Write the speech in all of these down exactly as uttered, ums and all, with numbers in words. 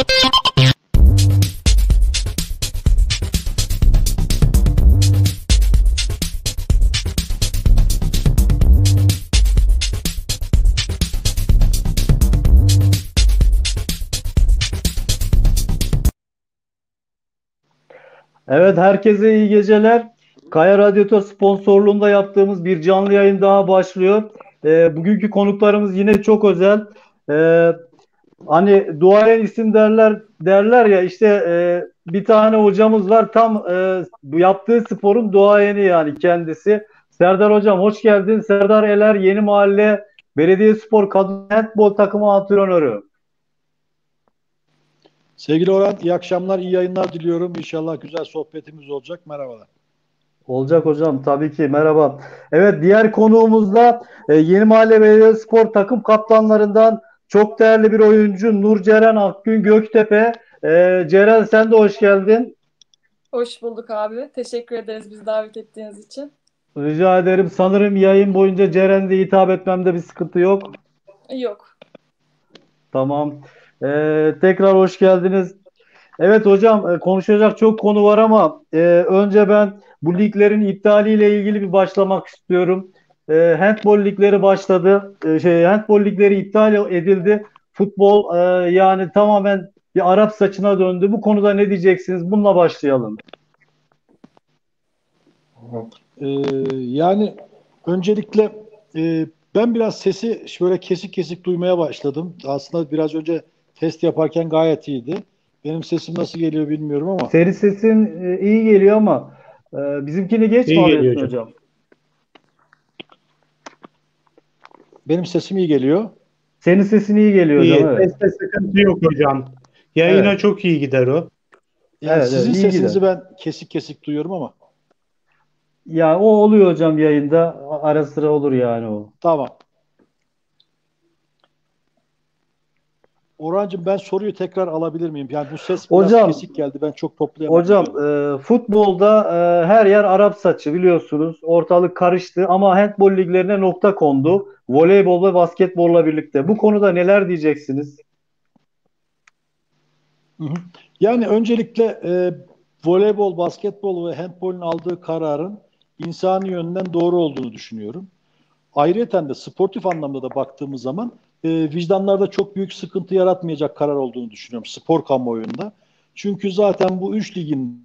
Evet, herkese iyi geceler. Kaya Radyo'da sponsorluğunda yaptığımız bir canlı yayın daha başlıyor. Ee, bugünkü konuklarımız yine çok özel. Ee, Hani duayen isim derler derler ya işte e, bir tane hocamız var tam e, bu yaptığı sporun duayeni yani kendisi. Serdar hocam hoş geldin. Serdar Eler Yeni Mahalle Belediyespor Kadın Handbol takımı antrenörü. Sevgili Orhan, iyi akşamlar, iyi yayınlar diliyorum. İnşallah güzel sohbetimiz olacak. Merhabalar. Olacak hocam tabii ki merhaba. Evet, diğer konuğumuz da e, Yeni Mahalle Belediyespor takım kaptanlarından çok değerli bir oyuncu Nurceren Akgün Göktepe. E, Ceren sen de hoş geldin. Hoş bulduk abi. Teşekkür ederiz bizi davet ettiğiniz için. Rica ederim. Sanırım yayın boyunca Ceren diye hitap etmemde bir sıkıntı yok. Yok. Tamam. E, tekrar hoş geldiniz. Evet hocam, e, konuşacak çok konu var ama e, önce ben bu liglerin iptaliyle ilgili bir başlamak istiyorum. E, handbol ligleri başladı. E, şey handbol ligleri iptal edildi. Futbol e, yani tamamen bir Arap saçına döndü. Bu konuda ne diyeceksiniz? Bununla başlayalım. Ee, yani öncelikle e, ben biraz sesi şöyle kesik kesik duymaya başladım. Aslında biraz önce test yaparken gayet iyiydi. Benim sesim nasıl geliyor bilmiyorum ama Senin sesin e, iyi geliyor ama e, bizimkini geç mi İyi geliyor alıyorsun hocam. hocam? benim sesim iyi geliyor. Senin sesin iyi geliyor hocam, İyi. evet. Seste sıkıntı yok hocam. Yayına Evet. çok iyi gider o. Yani Evet, evet, sizin iyi gider. sesinizi ben kesik kesik duyuyorum ama Ya o oluyor hocam yayında. Ara sıra olur yani o. tamam. Orhancığım ben soruyu tekrar alabilir miyim? Yani bu ses biraz Hocam kesik geldi. Ben çok toplayamadım Hocam, galiba. e, futbolda e, her yer Arap saçı biliyorsunuz. Ortalık karıştı ama handbol liglerine nokta kondu. Voleybol ve basketbolla birlikte. Bu konuda neler diyeceksiniz? Hı hı. Yani öncelikle e, voleybol, basketbol ve handbolun aldığı kararın insani yönden doğru olduğunu düşünüyorum. Ayrıyeten de sportif anlamda da baktığımız zaman e, vicdanlarda çok büyük sıkıntı yaratmayacak karar olduğunu düşünüyorum spor kamuoyunda. Çünkü zaten bu üç ligin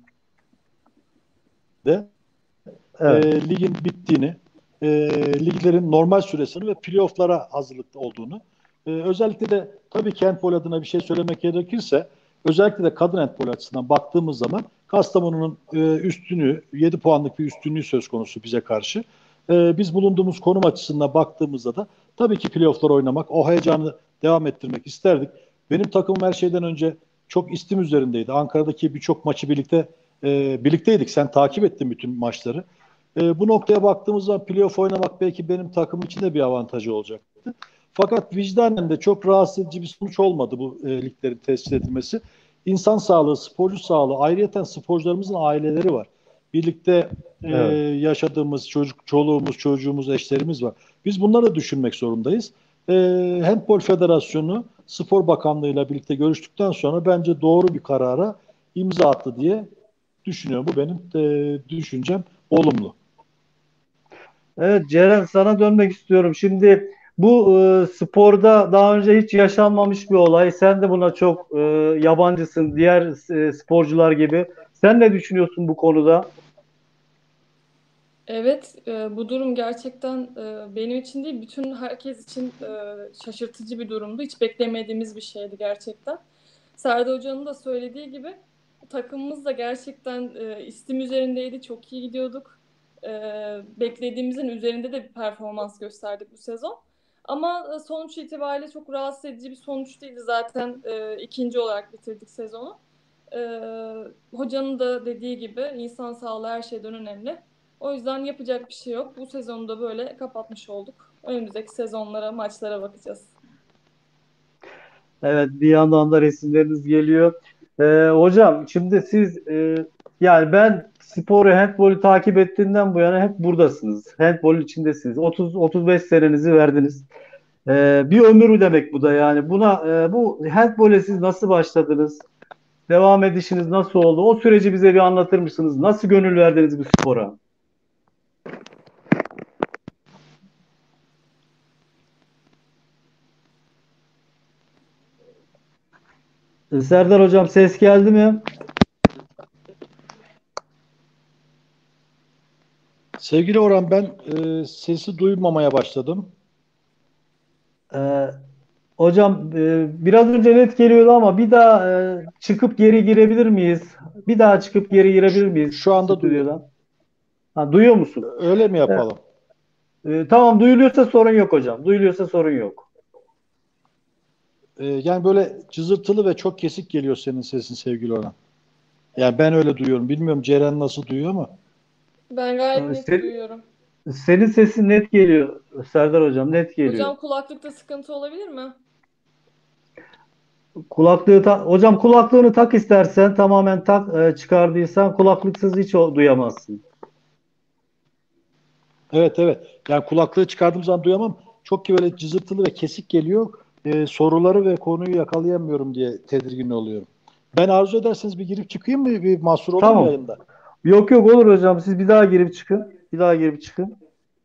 de e, Evet, ligin bittiğini, e, liglerin normal süresini ve playofflara hazırlıkta olduğunu, e, özellikle de tabii ki handbol adına bir şey söylemek gerekirse, özellikle de kadın handbol açısından baktığımız zaman Kastamonu'nun e, üstünlüğü, yedi puanlık bir üstünlüğü söz konusu bize karşı. E, biz bulunduğumuz konum açısından baktığımızda da tabii ki playofflar oynamak, o heyecanı devam ettirmek isterdik. Benim takımım her şeyden önce çok istim üzerindeydi. Ankara'daki birçok maçı birlikte e, birlikteydik. Sen takip ettin bütün maçları. E, bu noktaya baktığımız zaman playoff oynamak belki benim takım için de bir avantajı olacaktı. Fakat vicdanen de çok rahatsız edici bir sonuç olmadı bu e, liglerin tesis edilmesi. İnsan sağlığı, sporcu sağlığı, ayrıyeten sporcularımızın aileleri var. Birlikte e, evet. yaşadığımız çocuk, çoluğumuz, çocuğumuz, eşlerimiz var. Biz bunları da düşünmek zorundayız. E, Handbol Federasyonu Spor Bakanlığı ile birlikte görüştükten sonra bence doğru bir karara imza attı diye düşünüyorum. Bu benim e, düşüncem olumlu. Evet Ceren, sana dönmek istiyorum. Şimdi bu e, sporda daha önce hiç yaşanmamış bir olay. Sen de buna çok e, yabancısın diğer e, sporcular gibi. Sen ne düşünüyorsun bu konuda? Evet, e, bu durum gerçekten e, benim için değil, bütün herkes için e, şaşırtıcı bir durumdu. Hiç beklemediğimiz bir şeydi gerçekten. Serdar Hoca'nın da söylediği gibi takımımız da gerçekten e, istim üzerindeydi. Çok iyi gidiyorduk. E, beklediğimizin üzerinde de bir performans gösterdik bu sezon. Ama e, sonuç itibariyle çok rahatsız edici bir sonuç değildi. Zaten e, ikinci olarak bitirdik sezonu. E, Hocanın da dediği gibi insan sağlığı her şeyden önemli. O yüzden yapacak bir şey yok. Bu sezonu da böyle kapatmış olduk. Önümüzdeki sezonlara, maçlara bakacağız. Evet, bir yandan da resimleriniz geliyor. Ee, hocam şimdi siz e, yani ben sporu, handbolu takip ettiğinden bu yana hep buradasınız. Handbolun içindesiniz. otuz otuz beş senenizi verdiniz. Ee, bir ömür demek bu da yani. Buna e, bu handball'e siz nasıl başladınız? Devam edişiniz nasıl oldu? O süreci bize bir anlatır mısınız? Nasıl gönül verdiniz bu spora? Ee, Serdar hocam ses geldi mi? Sevgili Orhan, ben e, sesi duymamaya başladım. Ee, hocam e, biraz önce net geliyordu ama bir daha e, çıkıp geri girebilir miyiz? Bir daha çıkıp geri girebilir Şu, miyiz şu anda duyuyorum. stüdyodan? Ha, duyuyor musun? Öyle mi E, yapalım? e, tamam, duyuluyorsa sorun yok hocam. Duyuluyorsa sorun yok. E, yani böyle cızırtılı ve çok kesik geliyor senin sesin sevgili Orhan. Yani ben öyle duyuyorum. Bilmiyorum Ceren nasıl duyuyor ama. Ben gayet Ee, net se- duyuyorum. senin sesin net geliyor Serdar hocam, net geliyor. Hocam kulaklıkta sıkıntı olabilir mi? Kulaklığı ta- hocam kulaklığını tak istersen, tamamen tak, e, çıkardıysan kulaklıksız hiç o- duyamazsın. Evet, evet. Yani kulaklığı çıkardığım zaman duyamam. Çok ki böyle cızırtılı ve kesik geliyor. E, soruları ve konuyu yakalayamıyorum diye tedirgin oluyorum. Ben arzu ederseniz bir girip çıkayım mı? Bir mahsur olur mu Tamam. yayında? Yok yok, olur hocam. Siz bir daha girip çıkın. Bir daha girip çıkın.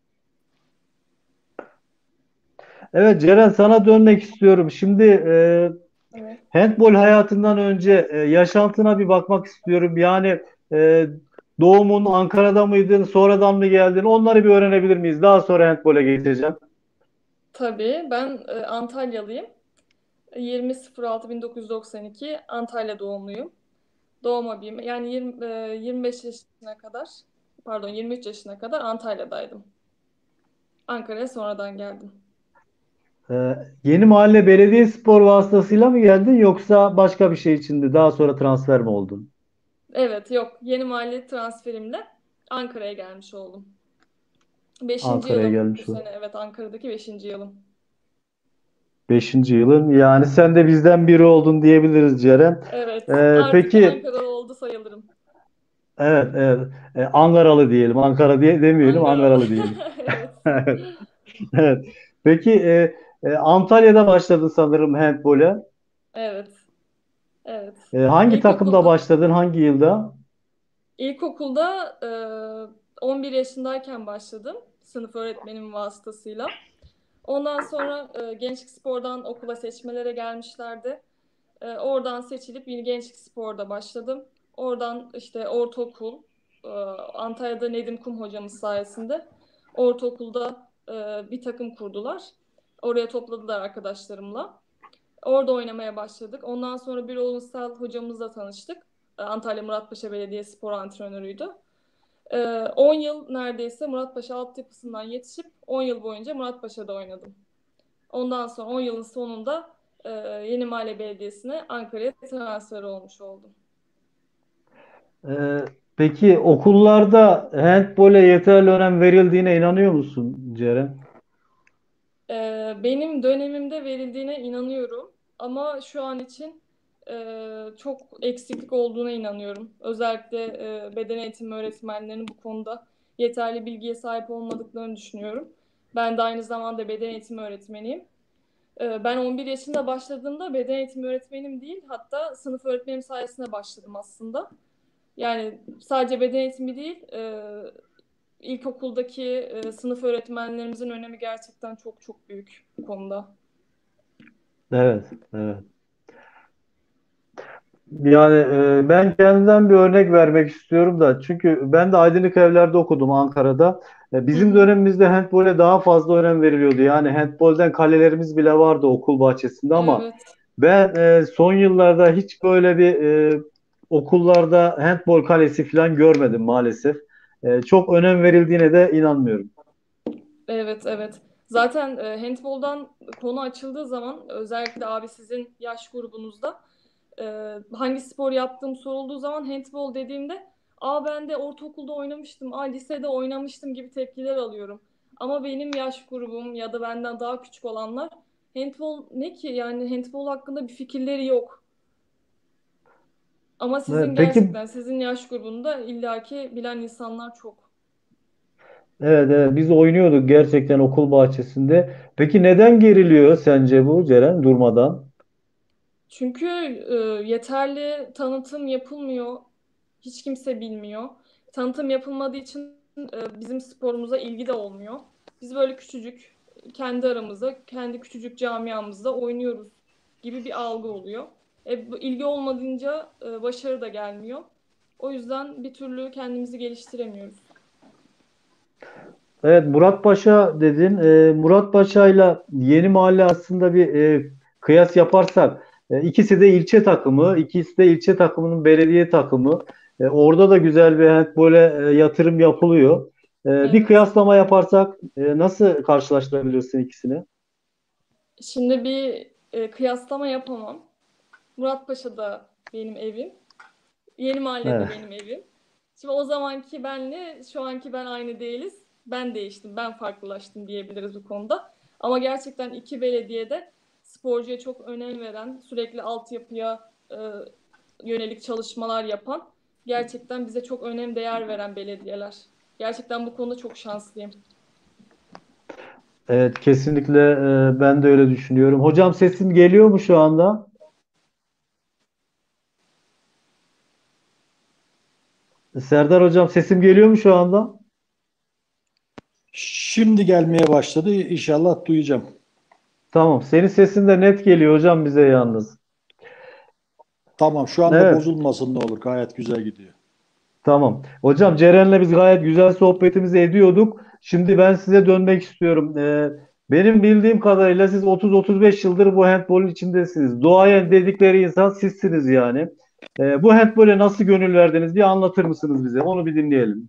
Evet Ceren, sana dönmek istiyorum. Şimdi e, Evet. handball hayatından önce e, yaşantına bir bakmak istiyorum. Yani e, doğumun Ankara'da mıydın, sonradan mı geldin? Onları bir öğrenebilir miyiz? Daha sonra handball'e geçeceğim. Tabii ben e, Antalyalıyım. yirmi altı bin dokuz yüz doksan iki Antalya doğumluyum. Doğma büyüme yani yirmi, e, yirmi beş yaşına kadar pardon yirmi üç yaşına kadar Antalya'daydım. Ankara'ya sonradan geldim. Ee, Yeni Mahalle Belediyespor vasıtasıyla mı geldin, yoksa başka bir şey içindi? Daha sonra transfer mi oldun? Evet, yok, yeni mahalle transferimle Ankara'ya gelmiş oldum. Beşinci Ankara'ya yılım bu gelmiş o. sene, evet, Ankara'daki beşinci yılım. Beşinci yılın. Yani sen de bizden biri oldun diyebiliriz Ceren. Evet, Ee, artık peki, Ankaralı oldu sayılırım. evet evet. Ee, Ankaralı diyelim. Ankara diye demeyelim, Ankaralı. Ankaralı diyelim. Evet, Evet. Evet. Peki e, e, Antalya'da başladın sanırım handbole. evet, evet. E, hangi takımda İlkokulda, başladın? Hangi yılda? ilkokulda e, on bir yaşındayken başladım sınıf öğretmenim vasıtasıyla. Ondan sonra e, Gençlik Spor'dan okula seçmelere gelmişlerdi. E, oradan seçilip yine Gençlik Spor'da başladım. Oradan işte ortaokul, e, Antalya'da Nedim Kum hocamız sayesinde ortaokulda e, bir takım kurdular. Oraya topladılar arkadaşlarımla. Orada oynamaya başladık. Ondan sonra bir Ünsal hocamızla tanıştık. E, Antalya Muratpaşa Belediye Spor antrenörüydü. E, on yıl neredeyse Muratpaşa altyapısından yetişip on yıl boyunca Muratpaşa'da oynadım. Ondan sonra on yılın sonunda e, Yeni Mahalle Belediyesi'ne Ankara'ya transfer olmuş oldum. E, peki okullarda handbole yeterli önem verildiğine inanıyor musun Ceren? E, benim dönemimde verildiğine inanıyorum. Ama şu an için e, çok eksiklik olduğuna inanıyorum. Özellikle e, beden eğitimi öğretmenlerinin bu konuda yeterli bilgiye sahip olmadıklarını düşünüyorum. Ben de aynı zamanda beden eğitimi öğretmeniyim. E, ben on bir yaşında başladığımda beden eğitimi öğretmenim değil, hatta sınıf öğretmenim sayesinde başladım aslında. Yani sadece beden eğitimi değil, e, ilkokuldaki e, sınıf öğretmenlerimizin önemi gerçekten çok çok büyük bu konuda. Evet, evet. Yani e, ben kendimden bir örnek vermek istiyorum da, çünkü ben de Aydınlık Evler'de okudum Ankara'da. E, Hı bizim hı. dönemimizde handbole daha fazla önem veriliyordu. Yani handbolden kalelerimiz bile vardı okul bahçesinde, ama Evet, ben e, son yıllarda hiç böyle bir e, okullarda handbol kalesi falan görmedim maalesef. E, çok önem verildiğine de inanmıyorum. evet, evet. Zaten e, handboldan konu açıldığı zaman özellikle abi sizin yaş grubunuzda e, hangi spor yaptığım sorulduğu zaman handbol dediğimde aa ben de ortaokulda oynamıştım, aa lisede oynamıştım gibi tepkiler alıyorum. Ama benim yaş grubum ya da benden daha küçük olanlar handbol ne ki, yani handbol hakkında bir fikirleri yok. Ama E, sizin peki gerçekten sizin yaş grubunda illaki bilen insanlar çok. Evet, evet, biz oynuyorduk gerçekten okul bahçesinde. Peki neden geriliyor sence bu Ceren durmadan? Çünkü e, yeterli tanıtım yapılmıyor. Hiç kimse bilmiyor. Tanıtım yapılmadığı için e, bizim sporumuza ilgi de olmuyor. Biz böyle küçücük kendi aramızda, kendi küçücük camiamızda oynuyoruz gibi bir algı oluyor. E, bu ilgi olmadığınca e, başarı da gelmiyor. O yüzden bir türlü kendimizi geliştiremiyoruz. Evet, Murat Paşa dedin. Ee, Murat Paşa'yla Yeni Mahalle aslında bir e, kıyas yaparsak e, ikisi de ilçe takımı, ikisi de ilçe takımının belediye takımı. E, orada da güzel bir handbole e, yatırım yapılıyor. E, bir Evet. kıyaslama yaparsak e, nasıl karşılaştırabilirsin ikisini? Şimdi bir e, kıyaslama yapamam. Muratpaşa da benim evim. Yeni Mahalle'de Evet. benim evim. Şimdi o zamanki benle şu anki ben aynı değiliz. Ben değiştim, ben farklılaştım diyebiliriz bu konuda. Ama gerçekten iki belediyede sporcuya çok önem veren, sürekli altyapıya e, yönelik çalışmalar yapan, gerçekten bize çok önem değer veren belediyeler. Gerçekten bu konuda çok şanslıyım. Evet, kesinlikle e, ben de öyle düşünüyorum. Hocam sesim geliyor mu şu anda? Serdar hocam sesim geliyor mu şu anda? Şimdi gelmeye başladı. İnşallah duyacağım. Tamam. Senin sesin de net geliyor hocam bize yalnız. Tamam, şu anda Evet. bozulmasın ne olur. Gayet güzel gidiyor. Tamam. Hocam Ceren'le biz gayet güzel sohbetimizi ediyorduk. Şimdi ben size dönmek istiyorum. Ee, benim bildiğim kadarıyla siz otuz otuz beş yıldır bu handbolun içindesiniz. Duayen dedikleri insan sizsiniz yani. Ee, bu handbole nasıl gönül verdiniz diye anlatır mısınız bize? Onu bir dinleyelim.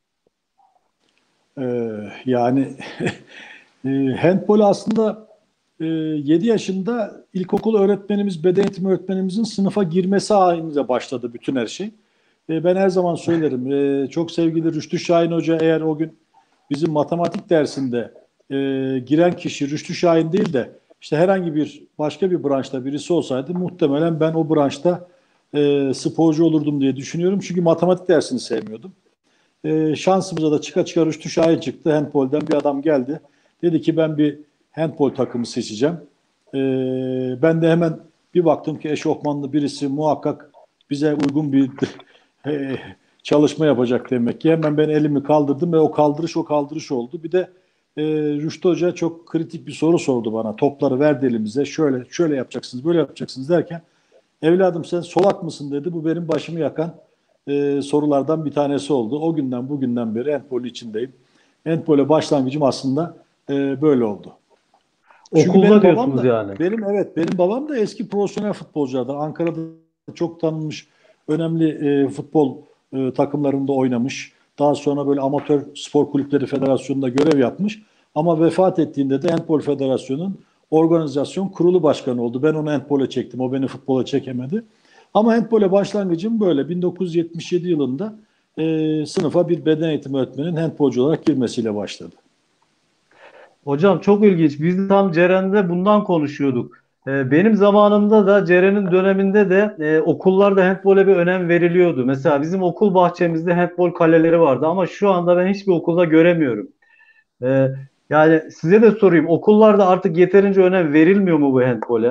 Ee, yani e, handbol aslında e, yedi yaşında ilkokul öğretmenimiz, beden eğitimi öğretmenimizin sınıfa girmesi halinde başladı bütün her şey. E, ben her zaman söylerim. E, çok sevgili Rüştü Şahin Hoca eğer o gün bizim matematik dersinde e, giren kişi Rüştü Şahin değil de işte herhangi bir başka bir branşta birisi olsaydı muhtemelen ben o branşta e, sporcu olurdum diye düşünüyorum. Çünkü matematik dersini sevmiyordum. E, şansımıza da çıka çıka Rüştü Şahin çıktı. Handbolden bir adam geldi. Dedi ki ben bir handbol takımı seçeceğim. E, ben de hemen bir baktım ki eşofmanlı birisi muhakkak bize uygun bir e, çalışma yapacak demek ki. Hemen ben elimi kaldırdım ve o kaldırış o kaldırış oldu. Bir de e, Rüştü Hoca çok kritik bir soru sordu bana. Topları verdi elimize. Şöyle şöyle yapacaksınız, böyle yapacaksınız derken evladım sen solak mısın dedi. Bu benim başımı yakan e, sorulardan bir tanesi oldu. O günden bugünden beri handbolun içindeyim. Handbole başlangıcım aslında e, böyle oldu. Çünkü Okulda benim babam diyorsunuz da yani. benim evet benim babam da eski profesyonel futbolculardan. Ankara'da çok tanınmış önemli e, futbol e, takımlarında oynamış. Daha sonra böyle amatör spor kulüpleri federasyonunda görev yapmış. Ama vefat ettiğinde de Handbol Federasyonu'nun organizasyon kurulu başkanı oldu. Ben onu handbole çektim. O beni futbola çekemedi. Ama handbole başlangıcım böyle. bin dokuz yüz yetmiş yedi yılında e, sınıfa bir beden eğitimi öğretmeninin handbolcu olarak girmesiyle başladı. Hocam çok ilginç. Biz de tam Ceren'de bundan konuşuyorduk. Ee, benim zamanımda da Ceren'in döneminde de e, okullarda handbole bir önem veriliyordu. Mesela bizim okul bahçemizde handbol kaleleri vardı ama şu anda ben hiçbir okulda göremiyorum. Ee, yani size de sorayım. Okullarda artık yeterince önem verilmiyor mu bu handbole?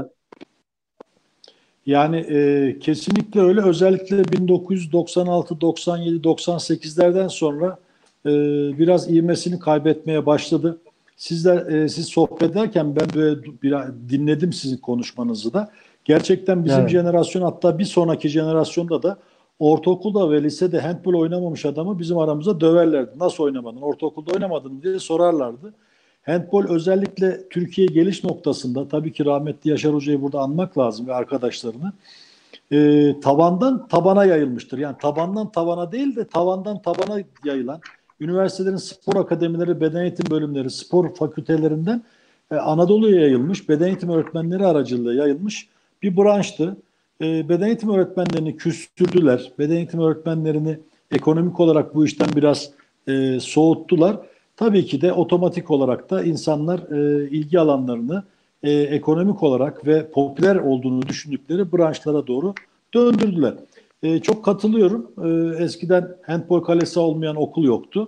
Yani e, kesinlikle öyle. Özellikle bin dokuz yüz doksan altı, doksan yedi, doksan sekizlerden sonra e, biraz ivmesini kaybetmeye başladı. Sizler e, siz sohbet ederken ben böyle biraz dinledim sizin konuşmanızı da. Gerçekten bizim Evet. jenerasyon hatta bir sonraki jenerasyonda da ortaokulda ve lisede handbol oynamamış adamı bizim aramızda döverlerdi. Nasıl oynamadın? Ortaokulda oynamadın mı diye sorarlardı. Handbol özellikle Türkiye geliş noktasında tabii ki rahmetli Yaşar Hoca'yı burada anmak lazım ve arkadaşlarını. E, tabandan tabana yayılmıştır. Yani tabandan tavana değil de tavandan tabana yayılan üniversitelerin spor akademileri, beden eğitim bölümleri, spor fakültelerinden e, Anadolu'ya yayılmış, beden eğitim öğretmenleri aracılığıyla yayılmış bir branştı. E, beden eğitim öğretmenlerini küstürdüler. Beden eğitim öğretmenlerini ekonomik olarak bu işten biraz e, soğuttular. Tabii ki de otomatik olarak da insanlar e, ilgi alanlarını e, ekonomik olarak ve popüler olduğunu düşündükleri branşlara doğru döndürdüler. E, çok katılıyorum. E, eskiden handbol kalesi olmayan okul yoktu.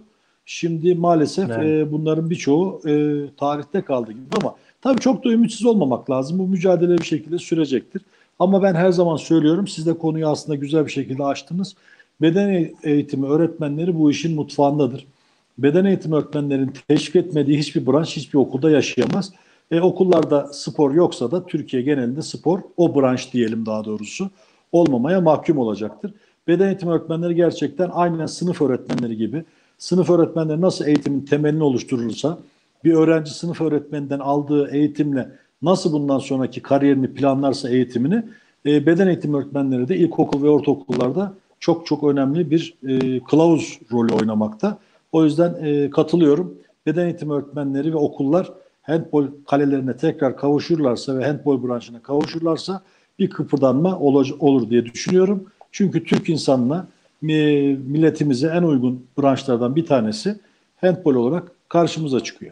Şimdi maalesef Evet. e, bunların birçoğu e, tarihte kaldı gibi ama tabii çok da ümitsiz olmamak lazım. Bu mücadele bir şekilde sürecektir. Ama ben her zaman söylüyorum, siz de konuyu aslında güzel bir şekilde açtınız. Beden eğitimi öğretmenleri bu işin mutfağındadır. Beden eğitimi öğretmenlerinin teşvik etmediği hiçbir branş hiçbir okulda yaşayamaz. E, okullarda spor yoksa da Türkiye genelinde spor, o branş diyelim daha doğrusu, olmamaya mahkum olacaktır. Beden eğitimi öğretmenleri gerçekten aynen sınıf öğretmenleri gibi, sınıf öğretmenleri nasıl eğitimin temelini oluşturursa, bir öğrenci sınıf öğretmeninden aldığı eğitimle nasıl bundan sonraki kariyerini planlarsa eğitimini, e, beden eğitimi öğretmenleri de ilkokul ve ortaokullarda çok çok önemli bir e, kılavuz rolü oynamakta. O yüzden e, katılıyorum. Beden eğitimi öğretmenleri ve okullar handbol kalelerine tekrar kavuşurlarsa ve handbol branşına kavuşurlarsa bir kıpırdanma olur diye düşünüyorum. Çünkü Türk insanına, milletimize en uygun branşlardan bir tanesi handbol olarak karşımıza çıkıyor.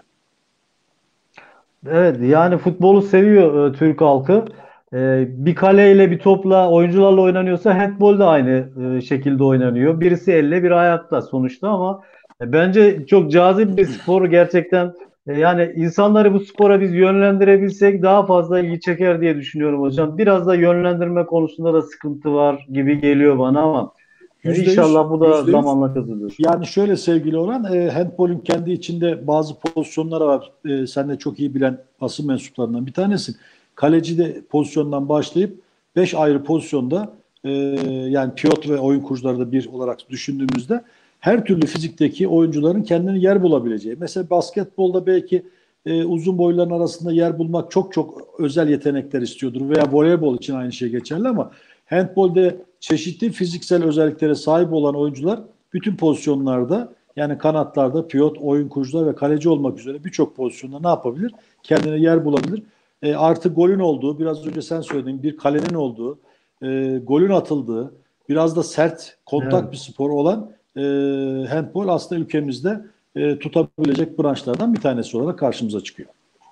Evet, yani futbolu seviyor e, Türk halkı. E, bir kaleyle bir topla oyuncularla oynanıyorsa handbol da aynı e, şekilde oynanıyor. Birisi elle bir ayakta sonuçta ama e, bence çok cazip bir spor gerçekten. E, yani insanları bu spora biz yönlendirebilsek daha fazla ilgi çeker diye düşünüyorum hocam. Biraz da yönlendirme konusunda da sıkıntı var gibi geliyor bana ama e, Yüzde yüz, inşallah bu da yüzde yüz. zamanla çözülür. Yani şöyle sevgili Orhan, e, handbolün kendi içinde bazı pozisyonları var. E, sen de çok iyi bilen basın mensuplarından bir tanesin. Kaleci de pozisyondan başlayıp beş ayrı pozisyonda, e, yani pivot ve oyun kurucuları da bir olarak düşündüğümüzde her türlü fizikteki oyuncuların kendini yer bulabileceği. Mesela basketbolda belki e, uzun boyların arasında yer bulmak çok çok özel yetenekler istiyordur veya voleybol için aynı şey geçerli ama handbolde çeşitli fiziksel özelliklere sahip olan oyuncular bütün pozisyonlarda, yani kanatlarda, pivot, oyun kurucular ve kaleci olmak üzere birçok pozisyonda ne yapabilir? Kendine yer bulabilir. E, artı golün olduğu, biraz önce sen söylediğin bir kalenin olduğu, e, golün atıldığı, biraz da sert kontak Evet. bir spor olan e, handbol aslında ülkemizde e, tutabilecek branşlardan bir tanesi olarak karşımıza çıkıyor.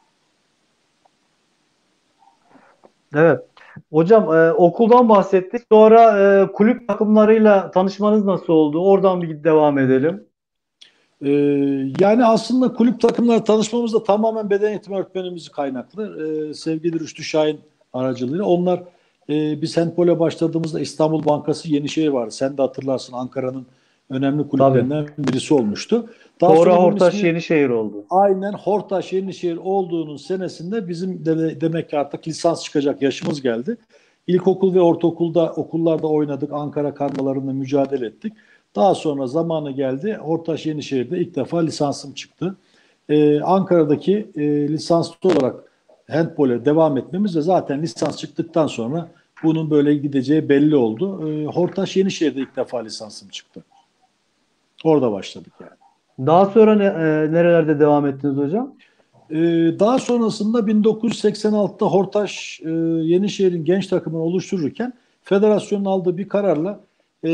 Evet. Hocam e, okuldan bahsettik. Sonra e, kulüp takımlarıyla tanışmanız nasıl oldu? Oradan bir devam edelim. Ee, Yani aslında kulüp takımları tanışmamız da tamamen beden eğitimi öğretmenimiz kaynaklı. Ee, sevgili Rüştü Şahin aracılığıyla. Onlar, e, biz handbole başladığımızda İstanbul Bankası Yenişehir vardı. Sen de hatırlarsın, Ankara'nın önemli Tabii. kulüplerinden birisi olmuştu. Daha Sonra sonra bunun Hortaş ismi Yenişehir oldu. aynen Hortaş Yenişehir olduğunun senesinde bizim de, demek ki artık lisans çıkacak yaşımız geldi. İlkokul ve ortaokulda okullarda oynadık. Ankara karmalarında mücadele ettik. Daha sonra zamanı geldi. Hortaş Yenişehir'de ilk defa lisansım çıktı. Ee, Ankara'daki e, lisanslı olarak handbole devam etmemiz ve zaten lisans çıktıktan sonra bunun böyle gideceği belli oldu. Ee, Hortaş Yenişehir'de ilk defa lisansım çıktı. Orada başladık yani. Daha sonra ne, e, nerelerde devam ettiniz hocam? Ee, Daha sonrasında bin dokuz yüz seksen altıda Hortaş e, Yenişehir'in genç takımını oluştururken federasyonun aldığı bir kararla e,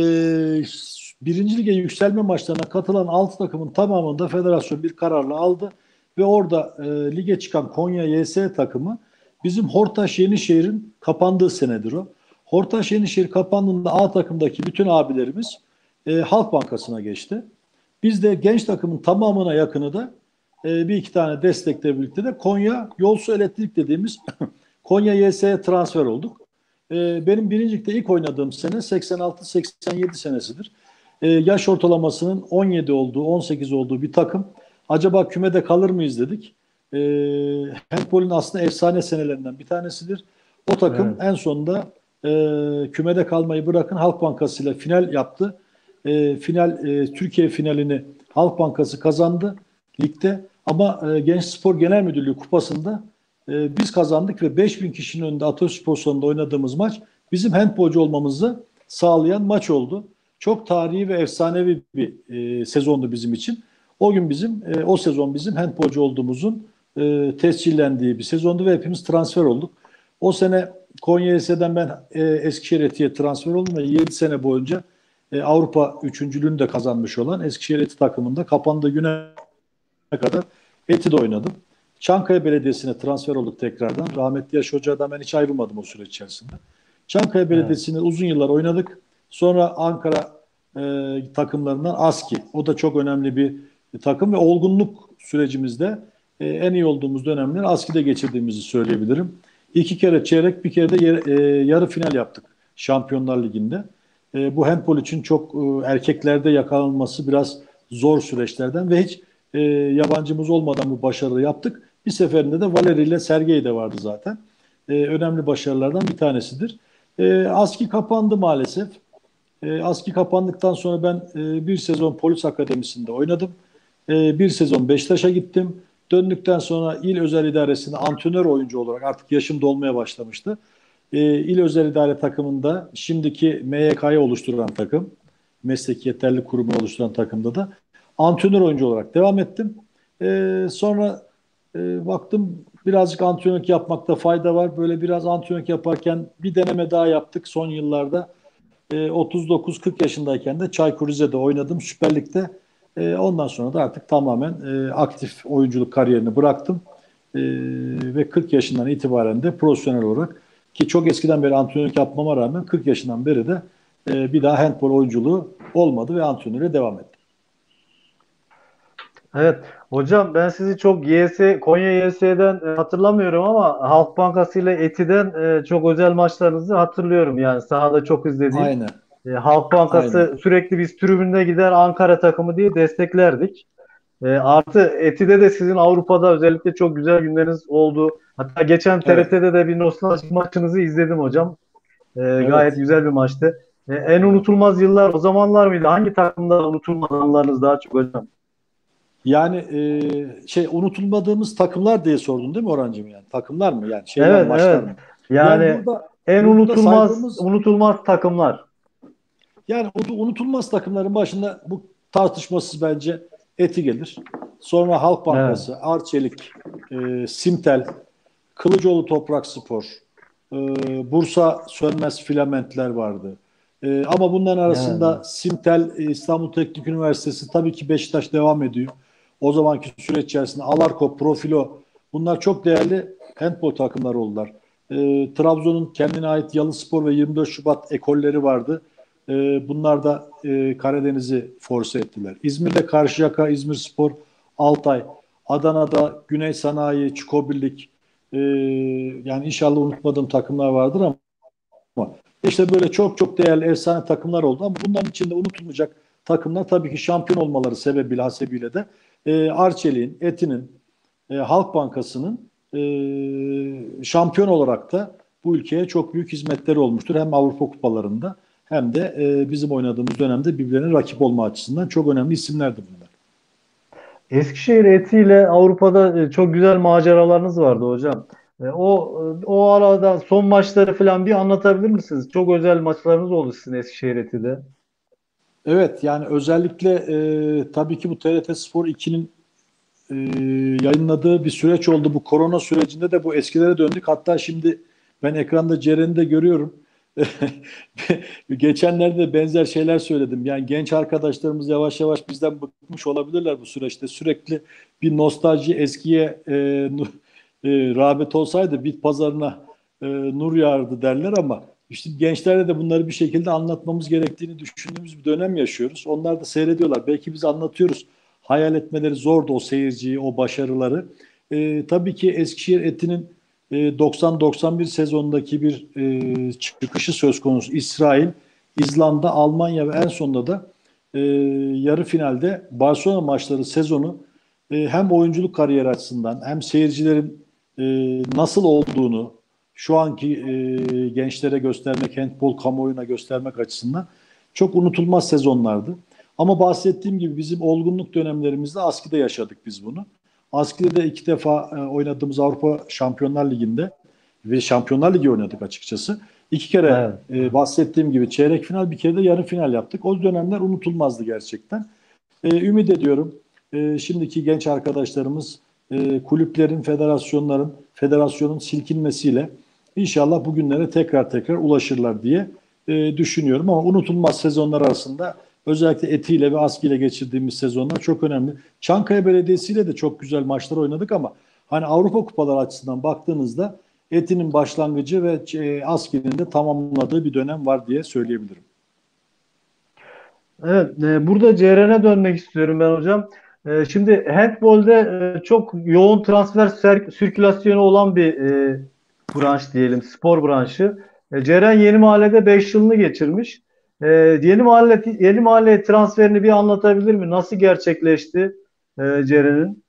birinci lige yükselme maçlarına katılan altı takımın tamamını da federasyon bir kararla aldı ve orada e, lige çıkan Konya Y S takımı bizim Hortaş Yenişehir'in kapandığı senedir o. Hortaş Yenişehir kapandığında A takımdaki bütün abilerimiz e, Halk Bankası'na geçti. Biz de genç takımın tamamına yakını da e, bir iki tane destekle birlikte de Konya Yolsu Elektrik dediğimiz Konya Y S'ye transfer olduk. E, benim birincilikte ilk oynadığım sene seksen altı seksen yedi senesidir. E, yaş ortalamasının on yedi olduğu, on sekiz olduğu bir takım. Acaba kümede kalır mıyız dedik. E, Handbol'ün aslında efsane senelerinden bir tanesidir. O takım Evet. en sonunda e, kümede kalmayı bırakın Halk Bankası ile final yaptı. E, final e, Türkiye finalini Halk Bankası kazandı ligde ama e, Genç Spor Genel Müdürlüğü kupasında e, biz kazandık ve beş bin kişinin önünde Ataspor salonunda oynadığımız maç bizim handbolcu olmamızı sağlayan maç oldu. Çok tarihi ve efsanevi bir e, sezondu bizim için. O gün bizim, e, o sezon bizim handbolcu olduğumuzun e, tescillendiği bir sezondu ve hepimiz transfer olduk. O sene Konya Y S'den ben e, Eskişehir Eti'ye transfer oldum ve yedi sene boyunca e, Avrupa üçüncülüğünü de kazanmış olan Eskişehir Eti takımında kapandığı güne kadar Eti'de oynadım. Çankaya Belediyesi'ne transfer olduk tekrardan. Rahmetli Yaş Hoca'dan ben hiç ayrılmadım o süreç içerisinde. Çankaya Evet. Belediyesi'nde uzun yıllar oynadık. Sonra Ankara e, takımlarından ASKİ. O da çok önemli bir e, takım ve olgunluk sürecimizde e, en iyi olduğumuz dönemleri Aski'de geçirdiğimizi söyleyebilirim. İki kere çeyrek, bir kere de yer- e, yarı final yaptık Şampiyonlar Ligi'nde. E, bu handbol için çok e, erkeklerde yakalanması biraz zor süreçlerden ve hiç e, yabancımız olmadan bu başarıyı yaptık. Bir seferinde de Valeri ile Sergey de vardı zaten. E, önemli başarılardan bir tanesidir. E, Aski kapandı maalesef. E, Aski kapandıktan sonra ben e, bir sezon Polis Akademisi'nde oynadım. E, bir sezon Beşiktaş'a gittim. Döndükten sonra İl Özel İdaresi'nde antrenör oyuncu olarak artık yaşım dolmaya başlamıştı. E, İl Özel İdare takımında şimdiki M Y K'yı oluşturan takım, Mesleki Yeterlilik Kurumu oluşturan takımda da antrenör oyuncu olarak devam ettim. E, sonra e, baktım birazcık antrenörlük yapmakta fayda var. Böyle biraz antrenörlük yaparken bir deneme daha yaptık son yıllarda. E, otuz dokuz kırk yaşındayken de Çaykur Rize'de oynadım Süper Lig'de. E, ondan sonra da artık tamamen e, aktif oyunculuk kariyerini bıraktım. E, ve kırk yaşından itibaren de profesyonel olarak ki çok eskiden beri antrenörlük yapmama rağmen kırk yaşından beri de e, bir daha handbol oyunculuğu olmadı ve antrenöre devam ettim. Evet. Hocam ben sizi çok Y S, Konya Y S'den e, hatırlamıyorum ama Halk Bankası ile Eti'den e, çok özel maçlarınızı hatırlıyorum. Yani sahada çok izlediğim. Aynen, E, Halk aynen. Bankası sürekli biz tribünde gider Ankara takımı diye desteklerdik. E, artı Eti'de de sizin Avrupa'da özellikle çok güzel günleriniz oldu. Hatta geçen Evet, T R T'de de bir nostaljik maçınızı izledim hocam. E, gayet evet. güzel bir maçtı. E, en unutulmaz yıllar o zamanlar mıydı? Hangi takımda unutulmaz anılarınız daha çok hocam? Yani e, şey unutulmadığımız takımlar diye sordun değil mi Orhancığım yani? Takımlar mı yani? Şeyler mi, Evet, maçlar evet. mı? Yani Yani burada en burada unutulmaz saydığımız unutulmaz takımlar. yani unutulmaz takımların başında bu tartışmasız bence Eti gelir. Sonra Halk Evet. Bankası, Arçelik, e, Simtel, Kılıcıoğlu Toprak Spor, e, Bursa Sönmez Filamentler vardı. E, ama bunların arasında Evet. Simtel, e, İstanbul Teknik Üniversitesi tabii ki Beşiktaş devam ediyor. O zamanki süreç içerisinde Alarko, Profilo bunlar çok değerli handbol takımları oldular. E, Trabzon'un kendine ait Yalıspor ve yirmi dört Şubat ekolleri vardı. E, bunlar da e, Karadeniz'i force ettiler. İzmir'de Karşıyaka, İzmirspor, Altay, Adana'da Güney Sanayi, Çukobirlik, e, yani inşallah unutmadığım takımlar vardır ama işte böyle çok çok değerli efsane takımlar oldu ama bunların içinde unutulmayacak takımlar tabii ki şampiyon olmaları sebebiyle hasebiyle de e, Arçelik'in, Eti'nin, e, Halk Bankası'nın e, şampiyon olarak da bu ülkeye çok büyük hizmetleri olmuştur. Hem Avrupa kupalarında hem de e, bizim oynadığımız dönemde birbirlerine rakip olma açısından çok önemli isimlerdi bunlar. Eskişehir Eti ile Avrupa'da e, çok güzel maceralarınız vardı hocam. E, O o arada son maçları falan bir anlatabilir misiniz? Çok özel maçlarınız oldu sizin Eskişehir Eti'de. Evet yani özellikle e, tabii ki bu T R T Spor ikinin e, yayınladığı bir süreç oldu. Bu korona sürecinde de bu eskilere döndük. Hatta şimdi ben ekranda Ceren'i de görüyorum. Geçenlerde de benzer şeyler söyledim. Yani genç arkadaşlarımız yavaş yavaş bizden bıkmış olabilirler bu süreçte. Sürekli bir nostalji eskiye e, nu- e, rağbet olsaydı bit pazarına e, nur yağardı derler ama işte gençlere de bunları bir şekilde anlatmamız gerektiğini düşündüğümüz bir dönem yaşıyoruz. Onlar da seyrediyorlar. Belki biz anlatıyoruz. Hayal etmeleri zordu o seyirciyi, o başarıları. E, tabii ki Eskişehir Eti'nin e, doksan doksan bir sezonundaki bir e, çıkışı söz konusu. İsrail, İzlanda, Almanya ve en sonunda da e, yarı finalde Barcelona maçları sezonu e, hem oyunculuk kariyeri açısından hem seyircilerin e, nasıl olduğunu şu anki e, gençlere göstermek, handbol kamuoyuna göstermek açısından çok unutulmaz sezonlardı. Ama bahsettiğim gibi bizim olgunluk dönemlerimizde Aski'de yaşadık biz bunu. Aski'de de iki defa e, oynadığımız Avrupa Şampiyonlar Ligi'nde ve Şampiyonlar Ligi oynadık açıkçası. İki kere Evet. e, bahsettiğim gibi çeyrek final bir kere de yarı final yaptık. O dönemler unutulmazdı gerçekten. E, ümit ediyorum e, şimdiki genç arkadaşlarımız e, kulüplerin, federasyonların, federasyonun silkinmesiyle inşallah bugünlere tekrar tekrar ulaşırlar diye e, düşünüyorum. Ama unutulmaz sezonlar arasında özellikle Eti ile ve Aski ile geçirdiğimiz sezonlar çok önemli. Çankaya Belediyesi ile de çok güzel maçlar oynadık ama hani Avrupa kupaları açısından baktığınızda Eti'nin başlangıcı ve e, Aski'nin de tamamladığı bir dönem var diye söyleyebilirim. Evet, e, burada Ceren'e dönmek istiyorum ben hocam. E, şimdi handbolde e, çok yoğun transfer ser- sirkülasyonu olan bir e, branş diyelim, spor branşı. E, Ceren Yeni Mahalle'de beş yılını geçirmiş. E, Yeni Mahalle Yeni Mahalle transferini bir anlatabilir mi? Nasıl gerçekleşti e, Ceren'in?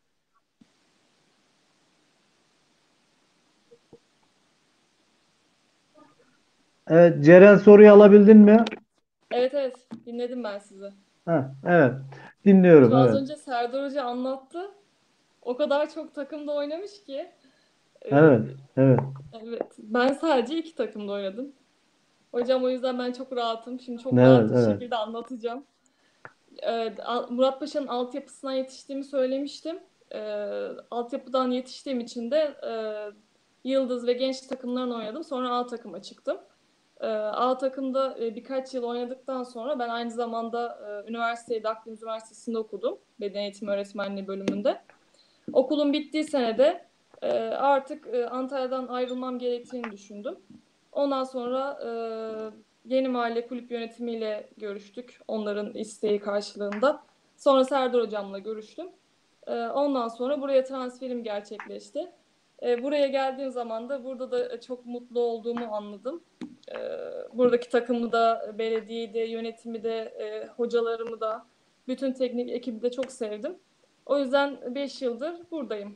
Evet, Ceren, soruyu alabildin mi? Evet, evet, dinledim ben sizi. Heh, evet, dinliyorum, Şu az evet. önce Serdar Hoca anlattı. O kadar çok takımda oynamış ki. e, Evet, evet, evet, ben sadece iki takımda oynadım. Hocam o yüzden ben çok rahatım. Şimdi çok evet, rahat bir evet. şekilde anlatacağım. Ee, Al- Murat Paşa'nın altyapısından yetiştiğimi söylemiştim. Ee, altyapıdan yetiştiğim için de e, Yıldız ve genç takımlarını oynadım. Sonra A takıma çıktım. Ee, A takımda e, birkaç yıl oynadıktan sonra ben aynı zamanda e, üniversiteyi de Akdeniz Üniversitesi'nde okudum. Beden eğitimi öğretmenliği bölümünde. Okulun bittiği senede e, artık e, Antalya'dan ayrılmam gerektiğini düşündüm. Ondan sonra e, Yeni Mahalle Kulüp yönetimiyle görüştük. Onların isteği karşılığında. Sonra Serdar Hocam'la görüştüm. E, ondan sonra buraya transferim gerçekleşti. E, buraya geldiğim zaman da burada da çok mutlu olduğumu anladım. E, buradaki takımı da, belediyeyi de, yönetimi de, e, hocalarımı da, bütün teknik ekibi de çok sevdim. O yüzden beş yıldır buradayım.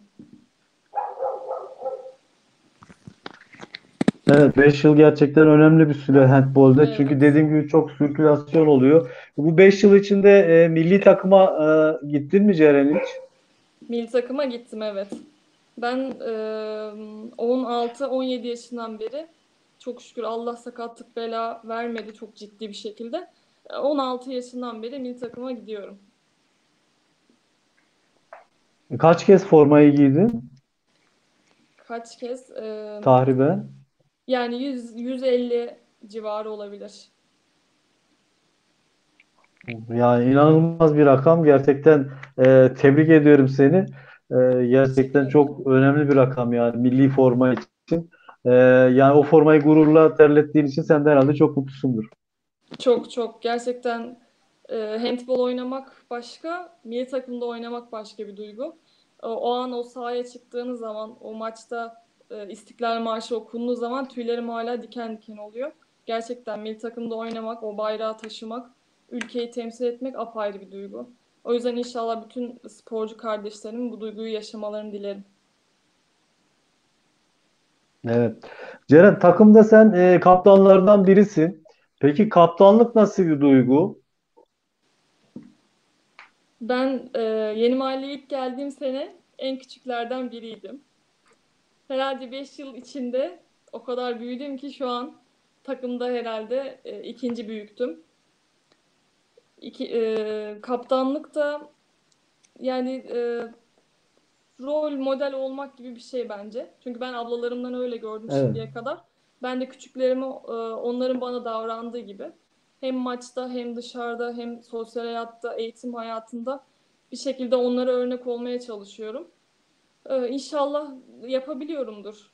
Evet, beş yıl gerçekten önemli bir süre handbolde. Çünkü Evet. dediğim gibi çok sirkülasyon oluyor. Bu beş yıl içinde e, milli takıma e, gittin mi Ceren hiç? Milli takıma gittim, evet. Ben e, on altı on yedi yaşından beri çok şükür Allah sakatlık bela vermedi çok ciddi bir şekilde. E, on altı yaşından beri milli takıma gidiyorum. Kaç kez formayı giydin Kaç kez? E, tahriben? yani yüz yüz elli civarı olabilir. Yani inanılmaz bir rakam. Gerçekten e, tebrik ediyorum seni. E, Teşekkür gerçekten ederim. çok önemli bir rakam yani milli forma için. E, yani o formayı gururla terlettiğin için sen de herhalde çok mutlusundur. Çok çok gerçekten e, handball oynamak başka, milli takımda oynamak başka bir duygu. O, o an o sahaya çıktığınız zaman, o maçta e, İstiklal Marşı okunduğu zaman tüylerim hala diken diken oluyor. Gerçekten milli takımda oynamak, o bayrağı taşımak, ülkeyi temsil etmek apayrı bir duygu. O yüzden inşallah bütün sporcu kardeşlerimin bu duyguyu yaşamalarını dilerim. Evet. Ceren, takımda sen e, kaptanlardan birisin. Peki kaptanlık nasıl bir duygu? Ben e, Yeni Mahalle'ye ilk geldiğim sene en küçüklerden biriydim. Herhalde beş yıl içinde o kadar büyüdüm ki şu an takımda herhalde e, ikinci büyüktüm. İki, e, kaptanlık da yani e, rol model olmak gibi bir şey bence. Çünkü ben ablalarımdan öyle gördüm Evet. şimdiye kadar. Ben de küçüklerime e, onların bana davrandığı gibi hem maçta hem dışarıda hem sosyal hayatta, eğitim hayatında bir şekilde onlara örnek olmaya çalışıyorum. E, İnşallah yapabiliyorumdur.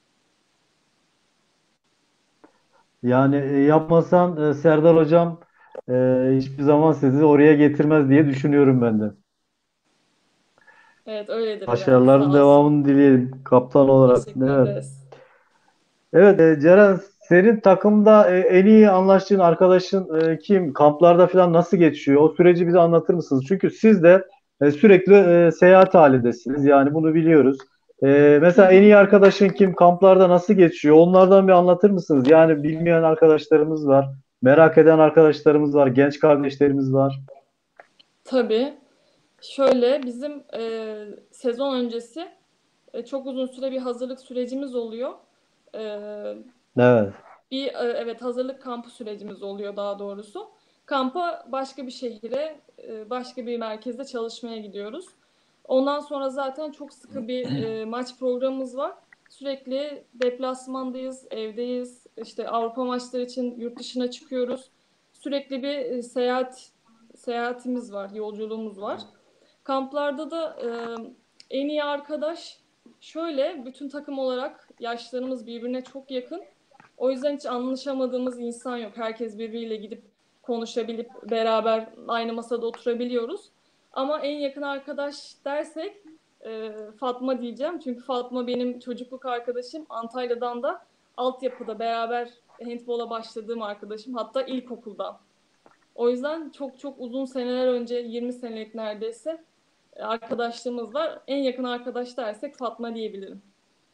Yani e, yapmasan e, Serdar Hocam e, hiçbir zaman sizi oraya getirmez diye düşünüyorum ben de. Evet, öyledir herhalde. Başarıların Sağ olsun. devamını dileyelim kaptan olarak. Teşekkür Evet. ederiz. Evet, e, Ceren, senin takımda e, en iyi anlaştığın arkadaşın e, kim? Kamplarda falan nasıl geçiyor? O süreci bize anlatır mısınız? Çünkü siz de e, sürekli e, seyahat halindesiniz. Yani bunu biliyoruz. E, Hı mesela en hı. iyi arkadaşın kim? Kamplarda nasıl geçiyor? Onlardan bir anlatır mısınız? Yani bilmeyen arkadaşlarımız var. Merak eden arkadaşlarımız var. Genç kardeşlerimiz var. Tabii. Şöyle bizim e, sezon öncesi e, çok uzun süre bir hazırlık sürecimiz oluyor. E, Evet. bir e, evet hazırlık kampı sürecimiz oluyor daha doğrusu. Kampa başka bir şehire, e, başka bir merkezde çalışmaya gidiyoruz. Ondan sonra zaten çok sıkı bir e, maç programımız var. Sürekli deplasmandayız, evdeyiz. İşte Avrupa maçları için yurt dışına çıkıyoruz. Sürekli bir e, seyahat seyahatimiz var, yolculuğumuz var. Kamplarda da e, en iyi arkadaş şöyle bütün takım olarak yaşlarımız birbirine çok yakın. O yüzden hiç anlaşamadığımız insan yok. Herkes birbiriyle gidip konuşabilip beraber aynı masada oturabiliyoruz. Ama en yakın arkadaş dersek e, Fatma diyeceğim. Çünkü Fatma benim çocukluk arkadaşım. Antalya'dan da altyapıda beraber handbola başladığım arkadaşım. Hatta ilkokuldan. O yüzden çok çok uzun seneler önce, yirmi senelik neredeyse arkadaşlığımız var. En yakın arkadaş dersek Fatma diyebilirim.